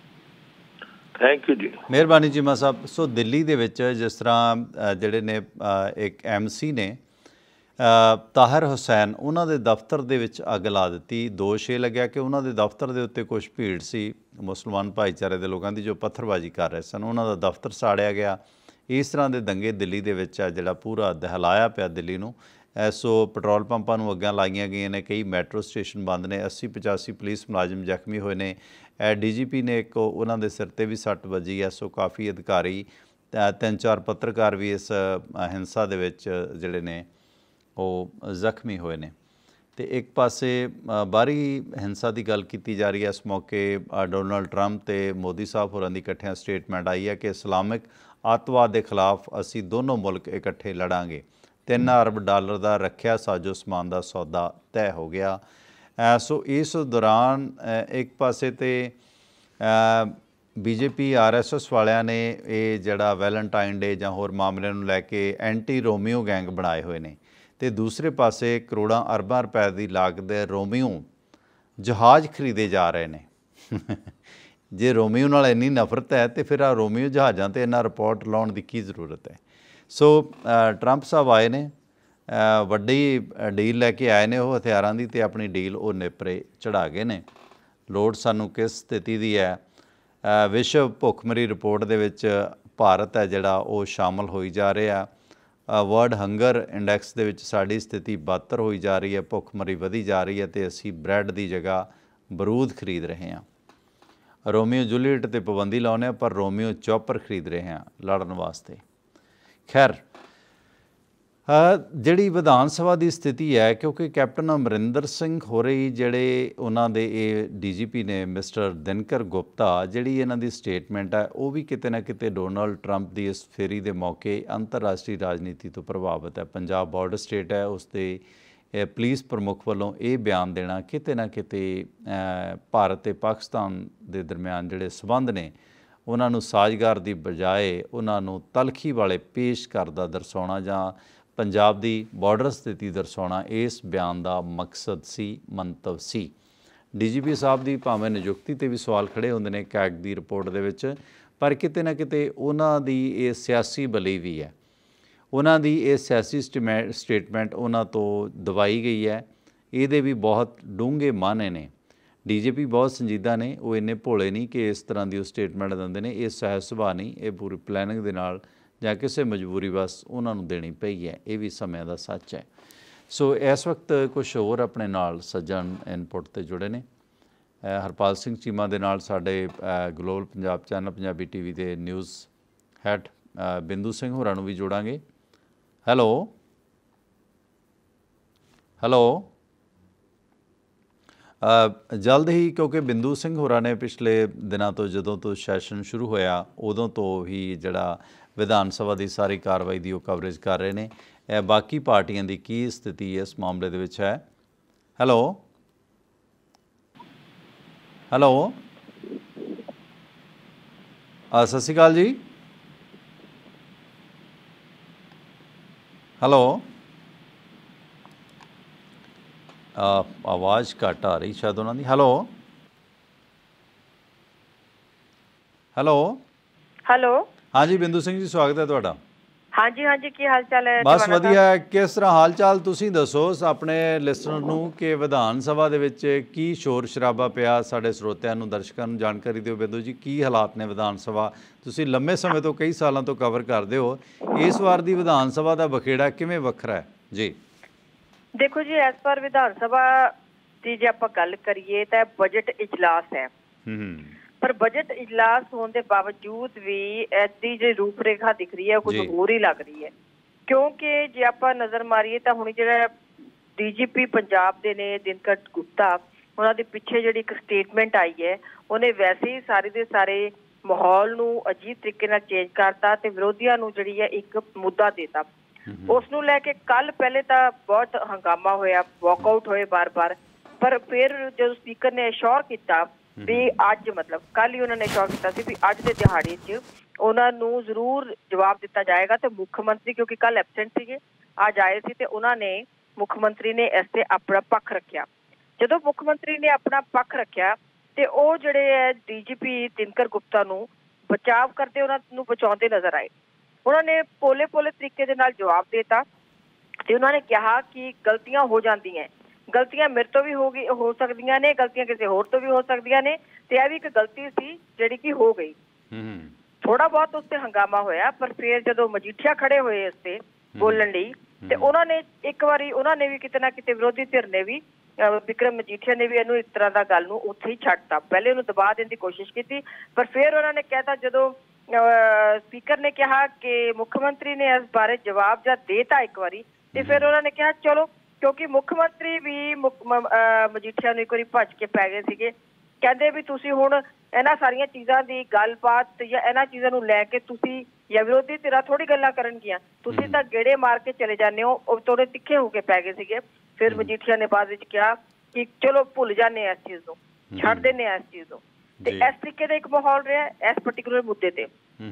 ਥੈਂਕ ਯੂ ਜੀ, ਮਿਹਰਬਾਨੀ ਚੀਮਾ ਸਾਹਿਬ। ਸੋ ਦਿੱਲੀ ਦੇ ਵਿੱਚ ਜਿਸ ਤਰ੍ਹਾਂ ਜਿਹੜੇ ਨੇ ਇੱਕ MC ਨੇ ਤਾਹਿਰ ਹੁਸੈਨ ਉਹਨਾਂ ਦੇ ਦਫ਼ਤਰ ਦੇ ਵਿੱਚ ਅੱਗ ਲਾ ਦਿੱਤੀ। ਦੋਸ਼ ਇਹ ਲੱਗਿਆ ਕਿ ਉਹਨਾਂ ਦੇ ਦਫ਼ਤਰ ਦੇ ਉੱਤੇ ਕੁਛ ਭੀੜ ਸੀ ਮੁਸਲਮਾਨ ਭਾਈਚਾਰੇ ਦੇ ਲੋਕਾਂ ਦੀ ਜੋ ਪੱਥਰਬਾਜ਼ੀ ਕਰ ਰਹੇ ਸਨ, ਉਹਨਾਂ ਦਾ ਦਫ਼ਤਰ ਸਾੜਿਆ ਗਿਆ। ਇਸ ਤਰ੍ਹਾਂ ਦੇ ਦੰਗੇ ਦਿੱਲੀ ਦੇ ਵਿੱਚ ਆ ਜਿਹੜਾ ਪੂਰਾ ਦਹਿਲਾਇਆ ਪਿਆ ਦਿੱਲੀ ਨੂੰ। ਸੋ ਪੈਟਰੋਲ ਪੰਪਾਂ ਨੂੰ ਅੱਗਾਂ ਲਾਈਆਂ ਗਈਆਂ ਨੇ, ਕਈ ਮੈਟਰੋ ਸਟੇਸ਼ਨ ਬੰਦ ਨੇ, 80-85 ਪੁਲਿਸ ਮੁਲਾਜ਼ਮ ਜ਼ਖਮੀ ਹੋਏ ਨੇ। DGP ਨੇ ਇੱਕ ਉਹਨਾਂ ਦੇ ਸਿਰ 'ਤੇ ਵੀ ਸੱਟ ਵੱਜੀ ਹੈ। ਸੋ ਕਾਫੀ ਅਧਿਕਾਰੀ 3-4 ਪੱਤਰਕਾਰ ਵੀ ਇਸ ਹਿੰਸਾ ਦੇ ਵਿੱਚ ਜਿਹੜੇ ਨੇ ਉਹ ਜ਼ਖਮੀ ਹੋਏ ਨੇ। ਤੇ ਇੱਕ ਪਾਸੇ ਬਾਹਰੀ ਹਿੰਸਾ ਦੀ ਗੱਲ ਕੀਤੀ ਜਾ ਰਹੀ ਹੈ। ਇਸ ਮੌਕੇ ਡੋਨਾਲਡ ਟਰੰਪ ਤੇ ਮੋਦੀ ਸਾਹਿਬ ਹੋਰਾਂ ਦੀ ਇਕੱਠਿਆਂ ਸਟੇਟਮੈਂਟ ਆਈ ਹੈ ਕਿ ਇਸਲਾਮਿਕ ਅੱਤਵਾਦ ਦੇ ਖਿਲਾਫ ਅਸੀਂ ਦੋਨੋਂ ਮੁਲਕ ਇਕੱਠੇ ਲੜਾਂਗੇ। $3 ਅਰਬ ਦਾ ਰੱਖਿਆ ਸਾਜੋ ਸਮਾਨ ਦਾ ਸੌਦਾ ਤੈਅ ਹੋ ਗਿਆ। ਸੋ ਇਸ ਦੌਰਾਨ ਇੱਕ ਪਾਸੇ ਤੇ BJP RSS ਵਾਲਿਆਂ ਨੇ ਇਹ ਜਿਹੜਾ ਵੈਲੈਂਟਾਈਨ ਡੇ ਜਾਂ ਹੋਰ ਮਾਮਲਿਆਂ ਨੂੰ ਲੈ ਕੇ ਐਂਟੀ ਰੋਮੀਓ ਗੈਂਗ ਬਣਾਏ ਹੋਏ ਨੇ, ਤੇ ਦੂਸਰੇ ਪਾਸੇ ਕਰੋੜਾਂ ਅਰਬਾਂ ਰੁਪਏ ਦੀ ਲਾਗਤ ਦੇ ਰੋਮੀਓ ਜਹਾਜ਼ ਖਰੀਦੇ ਜਾ ਰਹੇ ਨੇ। ਜੇ ਰੋਮੀਓ ਨਾਲ ਇੰਨੀ ਨਫ਼ਰਤ ਹੈ ਤੇ ਫਿਰ ਆ ਰੋਮੀਓ ਜਹਾਜ਼ਾਂ 'ਤੇ ਇੰਨਾ ਰਿਪੋਰਟ ਲਾਉਣ ਦੀ ਕੀ ਜ਼ਰੂਰਤ ਹੈ। ਸੋ ਟਰੰਪ ਸਾਹਿਬ ਆਏ ਨੇ, ਵੱਡੀ ਡੀਲ ਲੈ ਕੇ ਆਏ ਨੇ ਉਹ ਹਥਿਆਰਾਂ ਦੀ, ਅਤੇ ਆਪਣੀ ਡੀਲ ਉਹ ਨੇਪਰੇ ਚੜ੍ਹਾ ਗਏ ਨੇ। ਲੋੜ ਸਾਨੂੰ ਕਿਸ ਸਥਿਤੀ ਦੀ ਹੈ? ਵਿਸ਼ਵ ਭੁੱਖਮਰੀ ਰਿਪੋਰਟ ਦੇ ਵਿੱਚ ਭਾਰਤ ਹੈ ਜਿਹੜਾ ਉਹ ਸ਼ਾਮਲ ਹੋਈ ਜਾ ਰਿਹਾ। ਵਰਲਡ ਹੰਗਰ ਇੰਡੈਕਸ ਦੇ ਵਿੱਚ ਸਾਡੀ ਸਥਿਤੀ ਬਦਤਰ ਹੋਈ ਜਾ ਰਹੀ ਹੈ, ਭੁੱਖਮਰੀ ਵਧੀ ਜਾ ਰਹੀ ਹੈ, ਅਤੇ ਅਸੀਂ ਬ੍ਰੈਡ ਦੀ ਜਗ੍ਹਾ ਬਰੂਦ ਖਰੀਦ ਰਹੇ ਹਾਂ। ਰੋਮੀਓ ਜੂਲੀਅਟ 'ਤੇ ਪਾਬੰਦੀ ਲਾਉਂਦੇ ਹਾਂ, ਪਰ ਰੋਮੀਓ ਚੌਪਰ ਖਰੀਦ ਰਹੇ ਹਾਂ ਲੜਨ ਵਾਸਤੇ। ਖੈਰ, ਜਿਹੜੀ ਵਿਧਾਨ ਸਭਾ ਦੀ ਸਥਿਤੀ ਹੈ, ਕਿਉਂਕਿ ਕੈਪਟਨ ਅਮਰਿੰਦਰ ਸਿੰਘ ਹੋਰੀ ਜਿਹੜੇ ਉਹਨਾਂ ਦੇ ਇਹ DGP ਨੇ ਮਿਸਟਰ ਦਿਨਕਰ ਗੁਪਤਾ, ਜਿਹੜੀ ਇਹਨਾਂ ਦੀ ਸਟੇਟਮੈਂਟ ਹੈ ਉਹ ਵੀ ਕਿਤੇ ਨਾ ਕਿਤੇ ਡੋਨਾਲਡ ਟਰੰਪ ਦੀ ਇਸ ਫੇਰੀ ਦੇ ਮੌਕੇ ਅੰਤਰਰਾਸ਼ਟਰੀ ਰਾਜਨੀਤੀ ਤੋਂ ਪ੍ਰਭਾਵਿਤ ਹੈ। ਪੰਜਾਬ ਬਾਰਡਰ ਸਟੇਟ ਹੈ, ਉਸ ਦੇ ਪੁਲਿਸ ਪ੍ਰਮੁੱਖ ਵੱਲੋਂ ਇਹ ਬਿਆਨ ਦੇਣਾ ਕਿਤੇ ਨਾ ਕਿਤੇ ਭਾਰਤ ਅਤੇ ਪਾਕਿਸਤਾਨ ਦੇ ਦਰਮਿਆਨ ਜਿਹੜੇ ਸਬੰਧ ਨੇ ਉਹਨਾਂ ਨੂੰ ਸਾਜ਼ਗਾਰ ਦੀ ਬਜਾਏ ਉਹਨਾਂ ਨੂੰ ਤਲਖੀ ਵਾਲੇ ਪੇਸ਼ ਕਰਦਾ ਦਰਸਾਉਣਾ ਜਾਂ ਪੰਜਾਬ ਦੀ ਬਾਰਡਰ ਸਥਿਤੀ ਦਰਸਾਉਣਾ ਇਸ ਬਿਆਨ ਦਾ ਮਕਸਦ ਸੀ, ਮੰਤਵ ਸੀ। DGP ਸਾਹਿਬ ਦੀ ਭਾਵੇਂ ਨਿਯੁਕਤੀ 'ਤੇ ਵੀ ਸਵਾਲ ਖੜ੍ਹੇ ਹੁੰਦੇ ਨੇ ਕੈਗ ਦੀ ਰਿਪੋਰਟ ਦੇ ਵਿੱਚ, ਪਰ ਕਿਤੇ ਨਾ ਕਿਤੇ ਉਹਨਾਂ ਦੀ ਇਹ ਸਿਆਸੀ ਬਲੀ ਵੀ ਹੈ। ਉਹਨਾਂ ਦੀ ਇਹ ਸਿਆਸੀ ਸਟੇਟਮੈਂਟ ਉਹਨਾਂ ਤੋਂ ਦਵਾਈ ਗਈ ਹੈ। ਇਹਦੇ ਵੀ ਬਹੁਤ ਡੂੰਘੇ ਮਾਅਨੇ ਨੇ। DGP ਬਹੁਤ ਸੰਜੀਦਾ ਨੇ, ਉਹ ਇੰਨੇ ਭੋਲੇ ਨਹੀਂ ਕਿ ਇਸ ਤਰ੍ਹਾਂ ਦੀ ਉਹ ਸਟੇਟਮੈਂਟ ਦਿੰਦੇ ਨੇ। ਇਹ ਸਹਿਜ ਸੁਭਾਅ ਨਹੀਂ, ਇਹ ਪੂਰੀ ਪਲੈਨਿੰਗ ਦੇ ਨਾਲ ਜਾਂ ਕਿਸੇ ਮਜਬੂਰੀ ਬਸ ਉਹਨਾਂ ਨੂੰ ਦੇਣੀ ਪਈ ਹੈ। ਇਹ ਵੀ ਸਮੇਂ ਦਾ ਸੱਚ ਹੈ। ਸੋ ਇਸ ਵਕਤ ਕੁਛ ਹੋਰ ਆਪਣੇ ਨਾਲ ਸੱਜਣ ਇਨਪੁਟ 'ਤੇ ਜੁੜੇ ਨੇ। ਹਰਪਾਲ ਸਿੰਘ ਚੀਮਾ ਦੇ ਨਾਲ ਸਾਡੇ global Punjab channel Punjabi TV ਦੇ ਨਿਊਜ਼ ਹੈਡ ਬਿੰਦੂ ਸਿੰਘ ਹੋਰਾਂ ਨੂੰ ਵੀ ਜੋੜਾਂਗੇ। ਹੈਲੋ ਜਲਦ ਹੀ, ਕਿਉਂਕਿ ਬਿੰਦੂ ਸਿੰਘ ਹੋਰਾਂ ਨੇ ਪਿਛਲੇ ਦਿਨਾਂ ਤੋਂ ਜਦੋਂ ਤੋਂ ਸੈਸ਼ਨ ਸ਼ੁਰੂ ਹੋਇਆ ਉਦੋਂ ਤੋਂ ਹੀ ਜਿਹੜਾ ਵਿਧਾਨ ਸਭਾ ਦੀ ਸਾਰੀ ਕਾਰਵਾਈ ਦੀ ਉਹ ਕਵਰੇਜ ਕਰ ਰਹੇ ਨੇ। ਬਾਕੀ ਪਾਰਟੀਆਂ ਦੀ ਕੀ ਸਥਿਤੀ ਇਸ ਮਾਮਲੇ ਦੇ ਵਿੱਚ ਹੈ? ਹੈਲੋ ਸਤਿ ਸ਼੍ਰੀ ਅਕਾਲ ਜੀ। ਹੈਲੋ, ਆਵਾਜ਼ ਘੱਟ ਆ ਰਹੀ ਸ਼ਾਇਦ ਉਹਨਾਂ ਦੀ। ਹੈਲੋ ਹਾਂਜੀ ਬਿੰਦੂ ਸਿੰਘ ਜੀ, ਸਵਾਗਤ ਹੈ ਤੁਹਾਡਾ। ਹਾਂਜੀ, ਕੀ ਹਾਲ ਚਾਲ ਹੈ? ਬਸ ਵਧੀਆ। ਕਿਸ ਤਰ੍ਹਾਂ ਹਾਲ ਚਾਲ ਤੁਸੀਂ ਦੱਸੋ ਆਪਣੇ ਲਿਸਨਰ ਨੂੰ ਕਿ ਵਿਧਾਨ ਸਭਾ ਦੇ ਵਿੱਚ ਕੀ ਸ਼ੋਰ ਸ਼ਰਾਬਾ ਪਿਆ? ਸਾਡੇ ਸਰੋਤਿਆਂ ਨੂੰ, ਦਰਸ਼ਕਾਂ ਨੂੰ ਜਾਣਕਾਰੀ ਦਿਓ। ਬਿੰਦੂ ਜੀ, ਕੀ ਹਾਲਾਤ ਨੇ ਵਿਧਾਨ ਸਭਾ? ਤੁਸੀਂ ਲੰਮੇ ਸਮੇਂ ਤੋਂ, ਕਈ ਸਾਲਾਂ ਤੋਂ ਕਵਰ ਕਰਦੇ ਹੋ, ਇਸ ਵਾਰ ਦੀ ਵਿਧਾਨ ਸਭਾ ਦਾ ਬਖੇੜਾ ਕਿਵੇਂ ਵੱਖਰਾ ਹੈ ਜੀ? ਦੇਖੋ ਜੀ, ਇਸ ਵਾਰ ਵਿਧਾਨ ਸਭਾ ਦੀ ਜੇ ਆਪਾਂ ਗੱਲ ਕਰੀਏ ਤਾਂ ਬਜਟ ਇਜਲਾਸ ਹੈ। ਪਰ ਬਜਟ ਇਜਲਾਸ ਹੋਣ ਦੇ ਬਾਵਜੂਦ ਵੀ ਐਸੀ ਜਿਹੜੀ ਰੂਪ ਰੇਖਾ ਦਿਖ ਰਹੀ ਹੈ ਕੁਝ ਹੋਰ ਹੀ ਲੱਗ ਰਹੀ ਹੈ। ਕਿਉਂਕਿ ਜੇ ਆਪਾਂ ਨਜ਼ਰ ਮਾਰੀਏ ਤਾਂ ਹੁਣ ਜਿਹੜਾ DGP ਪੰਜਾਬ ਦੇ ਨੇ ਦਿਨਕਰ ਗੁਪਤਾ, ਉਹਨਾਂ ਦੇ ਪਿੱਛੇ ਜਿਹੜੀ ਇੱਕ ਸਟੇਟਮੈਂਟ ਆਈ ਹੈ, ਉਹਨੇ ਵੈਸੇ ਹੀ ਸਾਰੇ ਦੇ ਸਾਰੇ ਮਾਹੌਲ ਨੂੰ ਅਜੀਬ ਤਰੀਕੇ ਨਾਲ ਚੇਂਜ ਕਰਤਾ ਤੇ ਵਿਰੋਧੀਆਂ ਨੂੰ ਜਿਹੜੀ ਹੈ ਇੱਕ ਮੁੱਦਾ ਦੇਤਾ। ਉਸ ਨੂੰ ਲੈ ਕੇ ਕੱਲ ਪਹਿਲੇ ਤਾਂ ਬਹੁਤ ਹੰਗਾਮਾ ਹੋਇਆ, ਵਾਕਆਊਟ ਹੋਏ ਬਾਰ-ਬਾਰ, ਪਰ ਫਿਰ ਜਦੋਂ ਸਪੀਕਰ ਨੇ ਅਸ਼ੋਰ ਕੀਤਾ ਵੀ ਅੱਜ, ਮਤਲਬ ਕੱਲ ਹੀ ਉਹਨਾਂ ਨੇ ਅਸ਼ੋਰ ਕੀਤਾ ਸੀ ਵੀ ਅੱਜ ਦੇ ਦਿਹਾੜੇ 'ਚ ਉਹਨਾਂ ਨੂੰ ਜ਼ਰੂਰ ਜਵਾਬ ਦਿੱਤਾ ਜਾਏਗਾ। ਤੇ ਮੁੱਖ ਮੰਤਰੀ, ਕਿਉਂਕਿ ਕੱਲ ਐਬਸੈਂਟ ਸੀਗੇ, ਅੱਜ ਆਏ ਸੀ, ਤੇ ਉਹਨਾਂ ਨੇ, ਮੁੱਖ ਮੰਤਰੀ ਨੇ ਇਸ ਤੇ ਆਪਣਾ ਪੱਖ ਰੱਖਿਆ। ਜਦੋਂ ਮੁੱਖ ਮੰਤਰੀ ਨੇ ਆਪਣਾ ਪੱਖ ਰੱਖਿਆ ਤੇ ਉਹ ਜਿਹੜੇ ਹੈ DGP ਦਿਨਕਰ ਗੁਪਤਾ ਨੂੰ ਬਚਾਵ ਕਰਦੇ, ਉਹਨਾਂ ਨੂੰ ਬਚਾਉਂਦੇ ਨਜ਼ਰ ਆਏ। ਉਹਨਾਂ ਨੇ ਪੋਲੇ ਤਰੀਕੇ ਦੇ ਨਾਲ ਜਵਾਬ ਦੇਤਾ। ਤੇ ਉਹਨਾਂ ਨੇ ਕਿਹਾ ਕਿ ਗਲਤੀਆਂ ਹੋ ਜਾਂਦੀਆਂ, ਗਲਤੀਆਂ ਮੇਰੇ ਤੋਂ ਵੀ ਹੋ ਸਕਦੀਆਂ ਨੇ, ਗਲਤੀਆਂ ਕਿਸੇ ਹੋਰ ਤੋਂ ਵੀ ਹੋ ਸਕਦੀਆਂ ਨੇ, ਤੇ ਇਹ ਵੀ ਇੱਕ ਗਲਤੀ ਸੀ ਜਿਹੜੀ ਕਿ ਹੋ ਗਈ। ਥੋੜਾ ਬਹੁਤ ਉਸ ਤੇ ਹੰਗਾਮਾ ਹੋਇਆ, ਪਰ ਫਿਰ ਜਦੋਂ ਮਜੀਠੀਆ ਖੜੇ ਹੋਏ ਇਸ ਤੇ ਬੋਲਣ ਲਈ, ਤੇ ਉਹਨਾਂ ਨੇ ਇੱਕ ਵਾਰੀ ਉਹਨਾਂ ਨੇ ਵੀ ਕਿਤੇ ਨਾ ਕਿਤੇ ਵਿਰੋਧੀ ਧਿਰ ਨੇ ਵੀ ਵਿਕਰਮ ਮਜੀਠੀਆ ਨੇ ਵੀ ਇਹਨੂੰ ਇਸ ਤਰ੍ਹਾਂ ਦਾ ਗੱਲ ਨੂੰ ਉੱਥੇ ਹੀ ਛੱਡਤਾ। ਪਹਿਲੇ ਉਹਨੂੰ ਦਬਾ ਦੇਣ ਦੀ ਕੋਸ਼ਿਸ਼ ਕੀਤੀ, ਪਰ ਫਿਰ ਉਹਨਾਂ ਨੇ ਕਹਿਤਾ, ਜਦੋਂ ਸਪੀਕਰ ਨੇ ਕਿਹਾ ਕਿ ਮੁੱਖ ਮੰਤਰੀ ਨੇ ਇਸ ਬਾਰੇ ਜਵਾਬ ਜਦ ਦੇਤਾ ਇੱਕ ਵਾਰੀ, ਤੇ ਫਿਰ ਉਹਨਾਂ ਨੇ ਕਿਹਾ ਚਲੋ, ਕਿਉਂਕਿ ਮੁੱਖ ਮੰਤਰੀ ਵੀ ਮਜੀਠੀਆ ਨੂੰ ਇੱਕ ਵਾਰੀ ਭੱਜ ਕੇ ਪੈ ਗਏ ਸੀਗੇ। ਕਹਿੰਦੇ ਵੀ ਤੁਸੀਂ ਹੁਣ ਇਹਨਾਂ ਸਾਰੀਆਂ ਚੀਜ਼ਾਂ ਦੀ ਗੱਲਬਾਤ ਜਾਂ ਇਹਨਾਂ ਚੀਜ਼ਾਂ ਨੂੰ ਲੈ ਕੇ ਤੁਸੀਂ ਜਾਂ ਵਿਰੋਧੀ ਧਿਰਾਂ ਥੋੜੀ ਗੱਲਾਂ ਕਰਨਗੀਆਂ, ਤੁਸੀਂ ਤਾਂ ਗੇੜੇ ਮਾਰ ਕੇ ਚਲੇ ਜਾਂਦੇ ਹੋ। ਉਹ ਥੋੜੇ ਤਿੱਖੇ ਹੋ ਕੇ ਪੈ ਗਏ ਸੀਗੇ। ਫਿਰ ਮਜੀਠੀਆ ਨੇ ਬਾਅਦ ਵਿੱਚ ਕਿਹਾ ਕਿ ਚਲੋ ਭੁੱਲ ਜਾਂਦੇ ਆ ਇਸ ਚੀਜ਼ ਨੂੰ, ਛੱਡ ਦਿੰਦੇ ਆ ਇਸ ਚੀਜ਼ ਨੂੰ। ਤੇ ਇਸ ਤਰੀਕੇ ਦਾ ਇੱਕ ਮਾਹੌਲ ਰਿਹਾ ਇਸ ਪਰਟੀਕੂਲਰ ਮੁੱਦੇ ਤੇ।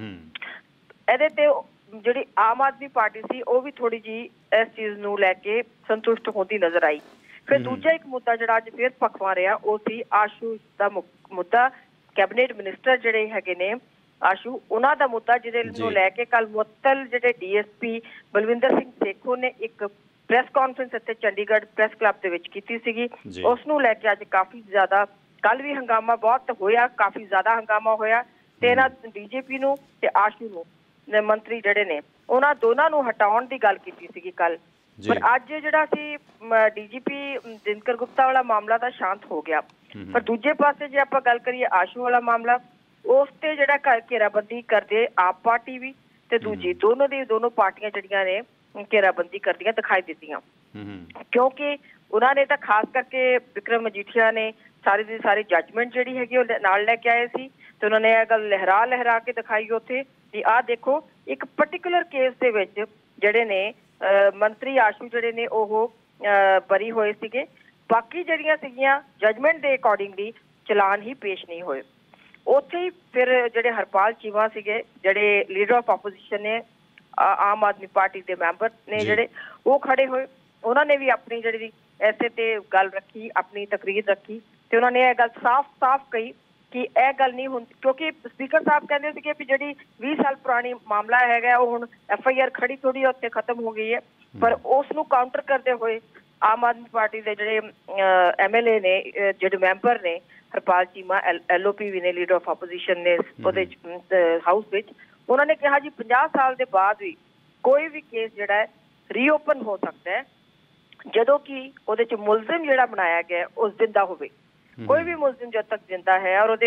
ਇਹਦੇ ਤੇ ਜਿਹੜੀ ਆਮ ਆਦਮੀ ਪਾਰਟੀ ਸੀ ਉਹ ਵੀ ਥੋੜੀ ਜਿਹੀ ਇਸ ਚੀਜ਼ ਨੂੰ ਲੈ ਕੇ ਸੰਤੁਸ਼ਟ ਹੁੰਦੀ ਨਜ਼ਰ ਆਈ। ਫਿਰ ਦੂਜਾ ਇੱਕ ਮੁੱਦਾ ਜਿਹੜਾ ਅੱਜ ਫਿਰ ਭਖਵਾ ਰਿਹਾ ਉਹ ਸੀ ਆਸ਼ੂ ਦਾ ਮੁੱਦਾ। ਕੈਬਨਿਟ ਮਿਨਿਸਟਰ ਜਿਹੜੇ ਹੈਗੇ ਨੇ ਆਸ਼ੂ, ਉਹਨਾਂ ਦਾ ਮੁੱਦਾ, ਜਿਹਦੇ ਨੂੰ ਲੈ ਕੇ ਕੱਲ ਮੁਅੱਤਲ ਜਿਹੜੇ ਡੀਐਸਪੀ ਬਲਵਿੰਦਰ ਸਿੰਘ ਸੇਖੋਂ ਨੇ ਇੱਕ ਪ੍ਰੈਸ ਕਾਨਫਰੰਸ ਇੱਥੇ ਚੰਡੀਗੜ੍ਹ ਪ੍ਰੈਸ ਕਲੱਬ ਦੇ ਵਿੱਚ ਕੀਤੀ ਸੀਗੀ। ਉਸ ਨੂੰ ਲੈ ਕੇ ਅੱਜ ਕਾਫੀ ਜ਼ਿਆਦਾ, ਕੱਲ ਵੀ ਹੰਗਾਮਾ ਬਹੁਤ ਹੋਇਆ, ਕਾਫੀ ਜ਼ਿਆਦਾ ਹੰਗਾਮਾ ਹੋਇਆ। ਤੇ ਇਹਨਾਂ ਡੀਜੀਪੀ ਨੂੰ ਤੇ ਆਸ਼ੂ ਨੂੰ, ਮੰਤਰੀ ਜਿਹੜੇ ਨੇ, ਉਹਨਾਂ ਦੋਨਾਂ ਨੂੰ ਹਟਾਉਣ ਦੀ ਗੱਲ ਕੀਤੀ ਸੀਗੀ ਕੱਲ। ਪਰ ਅੱਜ ਜਿਹੜਾ ਸੀ ਡੀਜੀਪੀ ਦਿਨਕਰ ਗੁਪਤਾ ਵਾਲਾ ਮਾਮਲਾ ਤਾਂ ਸ਼ਾਂਤ ਹੋ ਗਿਆ। ਪਰ ਦੂਜੇ ਪਾਸੇ ਜੇ ਆਪਾਂ ਗੱਲ ਕਰੀਏ ਆਸ਼ੂ ਵਾਲਾ ਮਾਮਲਾ, ਉਸ ਤੇ ਜਿਹੜਾ ਘੇਰਾਬੰਦੀ ਕਰਦੇ ਆਪ ਪਾਰਟੀ ਵੀ ਤੇ ਦੂਜੀ ਦੋਨੋਂ ਪਾਰਟੀਆਂ ਜਿਹੜੀਆਂ ਨੇ ਘੇਰਾਬੰਦੀ ਕਰਦੀਆਂ ਦਿਖਾਈ ਦਿੱਤੀਆਂ। ਕਿਉਂਕਿ ਉਹਨਾਂ ਨੇ ਤਾਂ ਖਾਸ ਕਰਕੇ ਵਿਕਰਮ ਮਜੀਠੀਆ ਨੇ ਸਾਰੀ ਦੀ ਸਾਰੀ ਜੱਜਮੈਂਟ ਜਿਹੜੀ ਹੈਗੀ ਉਹ ਨਾਲ ਲੈ ਕੇ ਆਏ ਸੀ, ਤੇ ਉਹਨਾਂ ਨੇ ਇਹ ਗੱਲ ਲਹਿਰਾ ਕੇ ਦਿਖਾਈ ਉੱਥੇ ਕਿ ਆਹ ਦੇਖੋ, ਇੱਕ ਪਰਟੀਕੂਲਰ ਕੇਸ ਦੇ ਵਿੱਚ ਜਿਹੜੇ ਨੇ ਮੰਤਰੀ ਆਸ਼ੂ ਜਿਹੜੇ ਨੇ ਉਹ ਬਰੀ ਹੋਏ ਸੀਗੇ। ਬਾਕੀ ਜਿਹੜੀਆਂ ਸੀਗੀਆਂ ਜੱਜਮੈਂਟ ਦੇ ਅਕੋਰਡਿੰਗਲੀ ਚਲਾਨ ਹੀ ਪੇਸ਼ ਨਹੀਂ ਹੋਏ। ਉੱਥੇ ਹੀ ਫਿਰ ਜਿਹੜੇ ਹਰਪਾਲ ਚੀਮਾ ਸੀਗੇ, ਜਿਹੜੇ ਲੀਡਰ ਆਫ ਆਪੋਜੀਸ਼ਨ ਨੇ, ਆਮ ਆਦਮੀ ਪਾਰਟੀ ਦੇ ਮੈਂਬਰ ਨੇ ਜਿਹੜੇ, ਉਹ ਖੜੇ ਹੋਏ। ਉਹਨਾਂ ਨੇ ਵੀ ਆਪਣੀ ਜਿਹੜੀ ਐਸੇ ਤੇ ਗੱਲ ਰੱਖੀ, ਆਪਣੀ ਤਕਰੀਰ ਰੱਖੀ, ਤੇ ਉਹਨਾਂ ਨੇ ਇਹ ਗੱਲ ਸਾਫ਼ ਕਹੀ ਕਿ ਇਹ ਗੱਲ ਨਹੀਂ ਹੁੰਦੀ, ਕਿਉਂਕਿ ਸਪੀਕਰ ਸਾਹਿਬ ਕਹਿੰਦੇ ਸੀਗੇ ਵੀ ਜਿਹੜੀ 20 ਸਾਲ ਪੁਰਾਣੀ ਮਾਮਲਾ ਹੈਗਾ ਉਹ ਹੁਣ FIR ਖੜੀ ਥੋੜੀ ਉੱਥੇ ਖਤਮ ਹੋ ਗਈ ਹੈ। ਪਰ ਉਸ ਨੂੰ ਕਾਊਂਟਰ ਕਰਦੇ ਹੋਏ ਆਮ ਆਦਮੀ ਪਾਰਟੀ ਦੇ ਜਿਹੜੇ MLA ਨੇ, ਜਿਹੜੇ ਮੈਂਬਰ ਨੇ, ਹਰਪਾਲ ਚੀਮਾ LOP ਵੀ ਨੇ, ਲੀਡਰ ਆਫ ਆਪੋਜੀਸ਼ਨ ਨੇ ਉਹਦੇ ਹਾਊਸ ਵਿੱਚ, ਉਹਨਾਂ ਨੇ ਕਿਹਾ ਜੀ 50 ਸਾਲ ਦੇ ਬਾਅਦ ਵੀ ਕੋਈ ਵੀ ਕੇਸ ਜਿਹੜਾ ਹੈ ਰੀਓਪਨ ਹੋ ਸਕਦਾ ਹੈ, ਜਦੋਂ ਕਿ ਉਹਦੇ ਚ ਮੁਲਜ਼ਮ ਜਿਹੜਾ ਬਣਾਇਆ ਗਿਆ ਉਸ ਜ਼ਿੰਦਾ ਹੋਵੇ। ਕੋਈ ਵੀ ਮੁਲਜ਼ਮ ਜਦ ਤੱਕ ਜ਼ਿੰਦਾ ਹੈ ਔਰ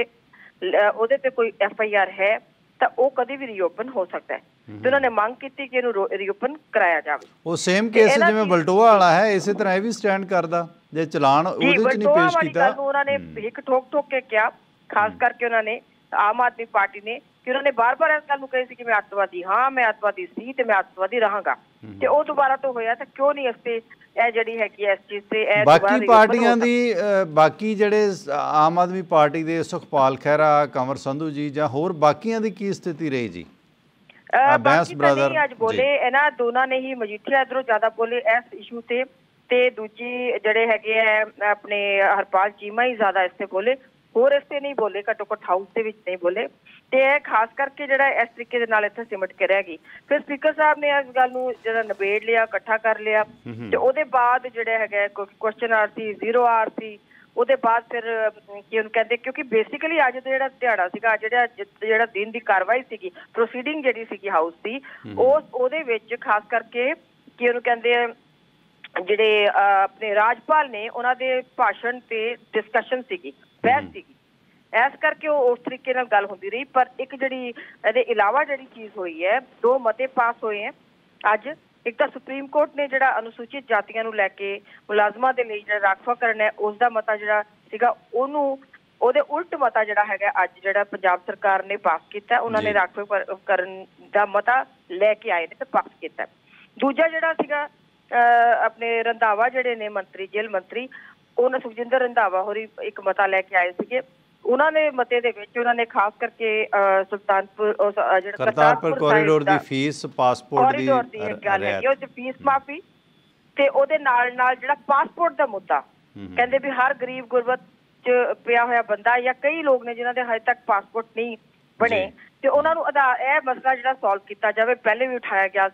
ਉਹਦੇ ਤੇ ਕੋਈ FIR ਹੈ ਤਾਂ ਉਹ ਕਦੇ ਵੀ ਰੀਓਪਨ ਹੋ ਸਕਦਾ ਹੈ। ਤੇ ਉਹਨਾਂ ਨੇ ਮੰਗ ਕੀਤੀ ਕਿ ਇਹਨੂੰ ਰੀਓਪਨ ਕਰਾਇਆ ਜਾਵੇ। ਉਹ ਸੇਮ ਕੇਸ ਜਿਵੇਂ ਬਲਟੋਆ ਵਾਲਾ ਹੈ, ਇਸੇ ਤਰ੍ਹਾਂ ਇਹ ਵੀ ਸਟੈਂਡ ਕਰਦਾ ਜੇ ਚਲਾਨ ਉਹਦੇ ਚ ਨਹੀਂ ਪੇਸ਼ ਕੀਤਾ। ਉਹਨਾਂ ਨੇ ਇੱਕ ਠੋਕ ਕੇ ਕਿਹਾ, ਖਾਸ ਕਰਕੇ ਉਹਨਾਂ ਨੇ ਆਮ ਆਦਮੀ ਪਾਰਟੀ ਨੇ, ਕਿ ਉਹਨਾਂ ਨੇ ਬਾਰ-ਬਾਰ ਇਸ ਗੱਲ ਨੂੰ ਕਹੀ ਸੀ ਕਿ ਮੈਂ ਅੱਤਵਾਦੀ ਹਾਂ, ਮੈਂ ਅੱਤਵਾਦੀ ਸੀ ਤੇ ਮੈਂ ਅੱਤਵਾਦੀ ਰਹਾਂਗਾ, ਤੇ ਉਹ ਦੁਬਾਰਾ ਤੋਂ ਹੋਇਆ ਤਾਂ ਕਿਉਂ ਨਹੀਂ ਇਸ ਤੇ ਇਹ ਜਿਹੜੀ ਹੈਗੀ ਇਸ ਚੀਜ਼ ਤੇ ਬਾਕੀ ਪਾਰਟੀਆਂ ਦੀ, ਬਾਕੀ ਜਿਹੜੇ ਆਮ ਆਦਮੀ ਪਾਰਟੀ ਦੇ ਸੁਖਪਾਲ ਖਹਿਰਾ, ਕੰਵਰ ਸੰਧੂ ਜੀ ਜਾਂ ਹੋਰ ਬਾਕੀਆਂ ਦੀ ਕੀ ਸਥਿਤੀ ਰਹੀ ਜੀ? ਬਾਕੀ ਤਾਂ ਅੱਜ ਬੋਲੇ, ਇਹਨਾਂ ਦੋਨਾਂ ਨੇ ਹੀ, ਮਜੀਠੀਆ ਇੱਧਰੋਂ ਜ਼ਿਆਦਾ ਬੋਲੇ ਇਸ ਇਸ਼ੂ ਤੇ ਦੂਜੀ ਜਿਹੜੇ ਹੈਗੇ ਹੈ ਆਪਣੇ ਹਰਪਾਲ ਚੀਮਾ ਹੀ ਜ਼ਿਆਦਾ ਇਸ ਤੇ ਬੋਲੇ, ਹੋਰ ਇਸ ਤੇ ਨਹੀਂ ਬੋਲੇ, ਘੱਟੋ ਘੱਟ ਹਾਊਸ ਦੇ ਵਿੱਚ ਨਹੀਂ ਬੋਲੇ। ਤੇ ਇਹ ਖਾਸ ਕਰਕੇ ਜਿਹੜਾ ਇਸ ਤਰੀਕੇ ਦੇ ਨਾਲ ਇੱਥੇ ਸਿਮਟ ਕੇ ਰਹਿ ਗਈ। ਫਿਰ ਸਪੀਕਰ ਸਾਹਿਬ ਨੇ ਇਸ ਗੱਲ ਨੂੰ ਜਿਹੜਾ ਨਿਬੇੜ ਲਿਆ, ਇਕੱਠਾ ਕਰ ਲਿਆ, ਤੇ ਉਹਦੇ ਬਾਅਦ ਜਿਹੜਾ ਹੈਗਾ ਕੁਐਸਚਨ ਆਰ ਸੀ, 0 ਆਰ ਸੀ, ਉਹਦੇ ਬਾਅਦ ਫਿਰ ਕੀ ਉਹਨੂੰ ਕਹਿੰਦੇ, ਕਿਉਂਕਿ ਬੇਸਿਕਲੀ ਅੱਜ ਦਾ ਜਿਹੜਾ ਦਿਹਾੜਾ ਸੀਗਾ, ਜਿਹੜਾ ਦਿਨ ਦੀ ਕਾਰਵਾਈ ਸੀਗੀ, ਪ੍ਰੋਸੀਡਿੰਗ ਜਿਹੜੀ ਸੀਗੀ ਹਾਊਸ ਦੀ, ਉਹਦੇ ਵਿੱਚ ਖਾਸ ਕਰਕੇ ਕੀ ਉਹਨੂੰ ਕਹਿੰਦੇ ਜਿਹੜੇ ਆਪਣੇ ਰਾਜਪਾਲ ਨੇ, ਉਹਨਾਂ ਦੇ ਭਾਸ਼ਣ ਤੇ ਡਿਸਕਸ਼ਨ ਸੀਗੀ, ਬਹਿਸ ਸੀਗੀ, ਇਸ ਕਰਕੇ ਉਹ ਉਸ ਤਰੀਕੇ ਨਾਲ ਗੱਲ ਹੁੰਦੀ ਰਹੀ। ਪਰ ਇੱਕ ਜਿਹੜੀ ਇਹਦੇ ਇਲਾਵਾ ਜਿਹੜੀ ਚੀਜ਼ ਹੋਈ ਹੈ, 2 ਮਤੇ ਪਾਸ ਹੋਏ ਹੈ ਅੱਜ। ਇੱਕ ਤਾਂ ਸੁਪਰੀਮ ਕੋਰਟ ਨੇ ਜਿਹੜਾ ਅਨੁਸੂਚਿਤ ਜਾਤੀਆਂ ਨੂੰ ਲੈ ਕੇ ਮੁਲਾਜ਼ਮਾਂ ਦੇ ਲਈ ਜਿਹੜਾ ਰਾਖਵਾਂਕਰਨ ਹੈ ਉਸ ਦਾ ਮਤਾ ਜਿਹੜਾ ਸੀਗਾ, ਉਹਦੇ ਉਲਟ ਮਤਾ ਜਿਹੜਾ ਹੈਗਾ ਅੱਜ ਜਿਹੜਾ ਪੰਜਾਬ ਸਰਕਾਰ ਨੇ ਪਾਸ ਕੀਤਾ, ਉਹਨਾਂ ਨੇ ਰਾਖਵਾਂਕਰਨ ਦਾ ਮਤਾ ਲੈ ਕੇ ਆਏ ਨੇ ਤੇ ਪਾਸ ਕੀਤਾ। ਦੂਜਾ ਜਿਹੜਾ ਸੀਗਾ ਆਪਣੇ ਰੰਧਾਵਾ ਜਿਹੜੇ ਨੇ ਮੰਤਰੀ, ਜੇਲ੍ਹ ਮੰਤਰੀ, ਉਹਨਾਂ ਸੁਖਜਿੰਦਰ ਰੰਧਾਵਾ ਹੋਰੀ ਇੱਕ ਮਤਾ ਲੈ ਕੇ ਆਏ ਸੀਗੇ। ਉਹਨਾਂ ਨੇ ਮਤੇ ਦੇ ਵਿੱਚ ਉਹਨਾਂ ਨੇ ਖਾਸ ਕਰਕੇ ਸੁਲਤਾਨਪੁਰ ਜਿਹੜਾ ਕਰਤਾਰਪੁਰ ਕੋਰੀਡੋਰ ਦੀ ਫੀਸ, ਪਾਸਪੋਰਟ ਦੀ ਗੱਲ ਹੈਗੀ, ਉਹ 'ਚ ਫੀਸ ਮਾਫੀ, ਤੇ ਉਹਦੇ ਨਾਲ ਜਿਹੜਾ ਪਾਸਪੋਰਟ ਦਾ ਮੁੱਦਾ, ਕਹਿੰਦੇ ਵੀ ਹਰ ਗਰੀਬ ਗੁਰਬਤ 'ਚ ਪਿਆ ਹੋਇਆ ਬੰਦਾ ਜਾਂ ਕਈ ਲੋਕ ਨੇ ਜਿਨ੍ਹਾਂ ਦੇ ਹਜੇ ਤੱਕ ਪਾਸਪੋਰਟ ਨਹੀਂ ਬਣੇ, ਤੇ ਉਹਨਾਂ ਨੂੰ ਇਹ ਮਸਲਾ ਜਿਹੜਾ ਸੋਲਵ ਕੀਤਾ ਜਾਵੇ। ਪਹਿਲੇ ਵੀ ਉਠਾਇਆ ਗਿਆ ਸੀਗਾ,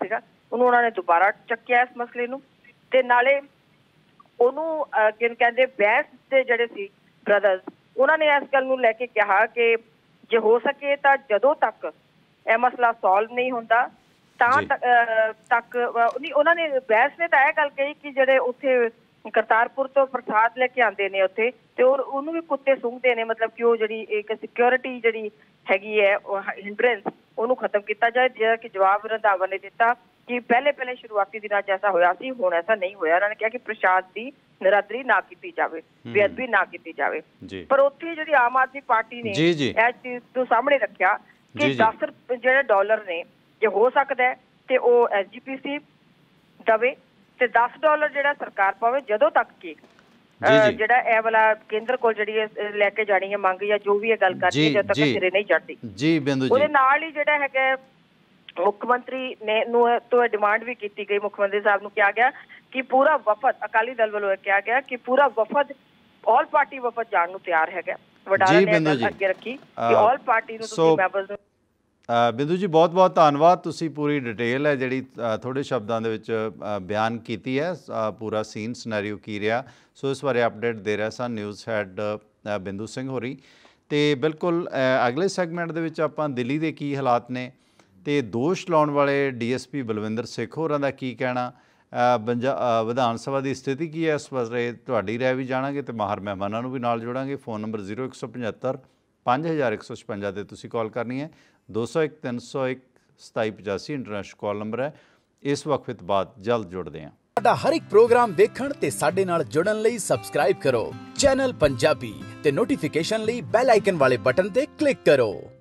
ਉਹਨੂੰ ਉਹਨਾਂ ਨੇ ਦੁਬਾਰਾ ਚੱਕਿਆ ਇਸ ਮਸਲੇ ਨੂੰ, ਤੇ ਨਾਲੇ ਉਹਨੂੰ ਕਹਿੰਦੇ ਬੈਂਸ ਦੇ ਜਿਹੜੇ ਸੀ ਬ੍ਰਦਰਸ, ਉਹਨਾਂ ਨੇ ਇਸ ਗੱਲ ਨੂੰ ਲੈ ਕੇ ਕਿਹਾ ਕਿ ਜੇ ਹੋ ਸਕੇ ਤਾਂ ਜਦੋਂ ਤੱਕ ਇਹ ਮਸਲਾ ਸੋਲਵ ਨਹੀਂ ਹੁੰਦਾ ਤਾਂ ਤੱਕ ਉਹਨਾਂ ਨੇ ਬੈਂਸ ਨੇ ਤਾਂ ਇਹ ਗੱਲ ਕਹੀ ਕਿ ਜਿਹੜੇ ਉੱਥੇ ਕਰਤਾਰਪੁਰ ਤੋਂ ਪ੍ਰਸਾਦ ਲੈ ਕੇ ਆਉਂਦੇ ਨੇ ਉੱਥੇ, ਤੇ ਉਹਨੂੰ ਵੀ ਕੁੱਤੇ ਸੁੰਘਦੇ ਨੇ, ਮਤਲਬ ਕਿ ਉਹ ਜਿਹੜੀ ਇੱਕ ਸਿਕਿਉਰਿਟੀ ਜਿਹੜੀ ਹੈਗੀ ਹੈ ਹਿੰਡਰੈਂਸ, ਉਹਨੂੰ ਖਤਮ ਕੀਤਾ ਜਾਏ। ਜਿਹੜਾ ਕਿ ਜਵਾਬ ਰੰਧਾਵਾ ਨੇ ਦਿੱਤਾ ਕਿ ਪਹਿਲੇ ਸ਼ੁਰੂਆਤੀ ਦਿਨਾਂ 'ਚ ਐਸਾ ਹੋਇਆ ਸੀ, ਹੁਣ ਐਸਾ ਨਹੀਂ ਹੋਇਆ। ਉਹਨਾਂ ਨੇ ਕਿਹਾ ਕਿ ਪ੍ਰਸ਼ਾਦ ਦੀ ਨਿਰਾਦਰੀ ਨਾ ਕੀਤੀ ਜਾਵੇ, ਬੇਅਦਬੀ ਨਾ ਕੀਤੀ ਜਾਵੇ। ਪਰ ਉੱਥੇ ਜਿਹੜੀ ਆਮ ਆਦਮੀ ਪਾਰਟੀ ਨੇ ਇਸ ਚੀਜ਼ ਨੂੰ ਸਾਹਮਣੇ ਰੱਖਿਆ ਕਿ 10 ਜਿਹੜੇ ਡਾਲਰ ਨੇ, ਜੇ ਹੋ ਸਕਦਾ ਤੇ ਉਹ SGPC ਦਵੇ ਤੇ $10 ਜਿਹੜਾ ਸਰਕਾਰ ਪਾਵੇ, ਜਦੋਂ ਤੱਕ ਕਿ ਜਿਹੜਾ ਇਹ ਵਾਲਾ ਕੇਂਦਰ ਕੋਲ ਜਿਹੜੀ ਲੈ ਕੇ ਜਾਣੀ ਹੈ ਮੰਗ ਜਾਂ ਜੋ ਵੀ ਇਹ ਗੱਲ ਕਰਦੀ ਹੈ, ਜਦੋਂ ਤੱਕ ਸਿਰੇ ਨਹੀਂ ਚੜ੍ਹਦੀ। ਉਹਦੇ ਨਾਲ ਹੀ ਜਿਹੜਾ ਹੈਗਾ ਮੁੱਖ ਮੰਤਰੀ ਨੇ ਨੂੰ ਤੋਂ ਡਿਮਾਂਡ ਵੀ ਕੀਤੀ ਗਈ, ਮੁੱਖ ਮੰਤਰੀ ਸਾਹਿਬ ਨੂੰ ਕਿਹਾ ਗਿਆ ਕਿ ਪੂਰਾ ਵਫਦ, ਅਕਾਲੀ ਦਲ ਵੱਲੋਂ ਕਿਹਾ ਗਿਆ ਕਿ ਪੂਰਾ ਵਫਦ, ਆਲ ਪਾਰਟੀ ਵਫਦ ਜਾਣ ਨੂੰ ਤਿਆਰ ਹੈਗਾ। ਵਡਾਲਾ ਨੇ ਗੱਲ ਅੱਗੇ ਰੱਖੀ ਕਿ ਆਲ ਪਾਰਟੀ ਨੂੰ ਤੁਸੀਂ ਮੈਂਬਰਸ ਨੂੰ। ਬਿੰਦੂ ਜੀ ਬਹੁਤ ਬਹੁਤ ਧੰਨਵਾਦ, ਤੁਸੀਂ ਪੂਰੀ ਡਿਟੇਲ ਹੈ ਜਿਹੜੀ ਥੋੜ੍ਹੇ ਸ਼ਬਦਾਂ ਦੇ ਵਿੱਚ ਬਿਆਨ ਕੀਤੀ ਹੈ, ਪੂਰਾ ਸੀਨ ਸਿਨੈਰੀਓ ਕੀ ਰਿਹਾ, ਸੋ ਇਸ ਬਾਰੇ ਅਪਡੇਟ ਦੇ ਰਿਹਾ ਸਨ ਨਿਊਜ਼ ਹੈਡ ਬਿੰਦੂ ਸਿੰਘ ਹੋਰੀ। ਅਤੇ ਬਿਲਕੁਲ ਅਗਲੇ ਸੈਗਮੈਂਟ ਦੇ ਵਿੱਚ ਆਪਾਂ ਦਿੱਲੀ ਦੇ ਕੀ ਹਾਲਾਤ ਨੇ ਅਤੇ ਦੋਸ਼ ਲਾਉਣ ਵਾਲੇ DSP ਬਲਵਿੰਦਰ ਸਿੱਖ ਹੋਰਾਂ ਦਾ ਕੀ ਕਹਿਣਾ, ਵਿਧਾਨ ਸਭਾ ਦੀ ਸਥਿਤੀ ਕੀ ਹੈ, ਇਸ ਬਾਰੇ ਤੁਹਾਡੀ ਰਾਏ ਵੀ ਜਾਣਾਂਗੇ ਅਤੇ ਮਾਹਰ ਮਹਿਮਾਨਾਂ ਨੂੰ ਵੀ ਨਾਲ ਜੋੜਾਂਗੇ। ਫ਼ੋਨ ਨੰਬਰ 0175 5155 'ਤੇ ਤੁਸੀਂ ਕਾਲ ਕਰਨੀ ਹੈ, 201 301 2785 ਇੰਟਰਨੈਸ਼ਨਲ ਕਾਲ ਨੰਬਰ ਹੈ। ਇਸ ਵਕਤ ਬਾਅਦ ਜਲਦ ਜੁੜਦੇ ਹਾਂ। ਸਾਡਾ ਹਰ ਇੱਕ ਪ੍ਰੋਗਰਾਮ ਦੇਖਣ ਤੇ ਸਾਡੇ ਨਾਲ ਜੁੜਨ ਲਈ ਸਬਸਕ੍ਰਾਈਬ ਕਰੋ ਚੈਨਲ ਪੰਜਾਬੀ ਤੇ ਨੋਟੀਫਿਕੇਸ਼ਨ ਲਈ ਬੈਲ ਆਈਕਨ ਵਾਲੇ ਬਟਨ ਤੇ ਕਲਿੱਕ ਕਰੋ।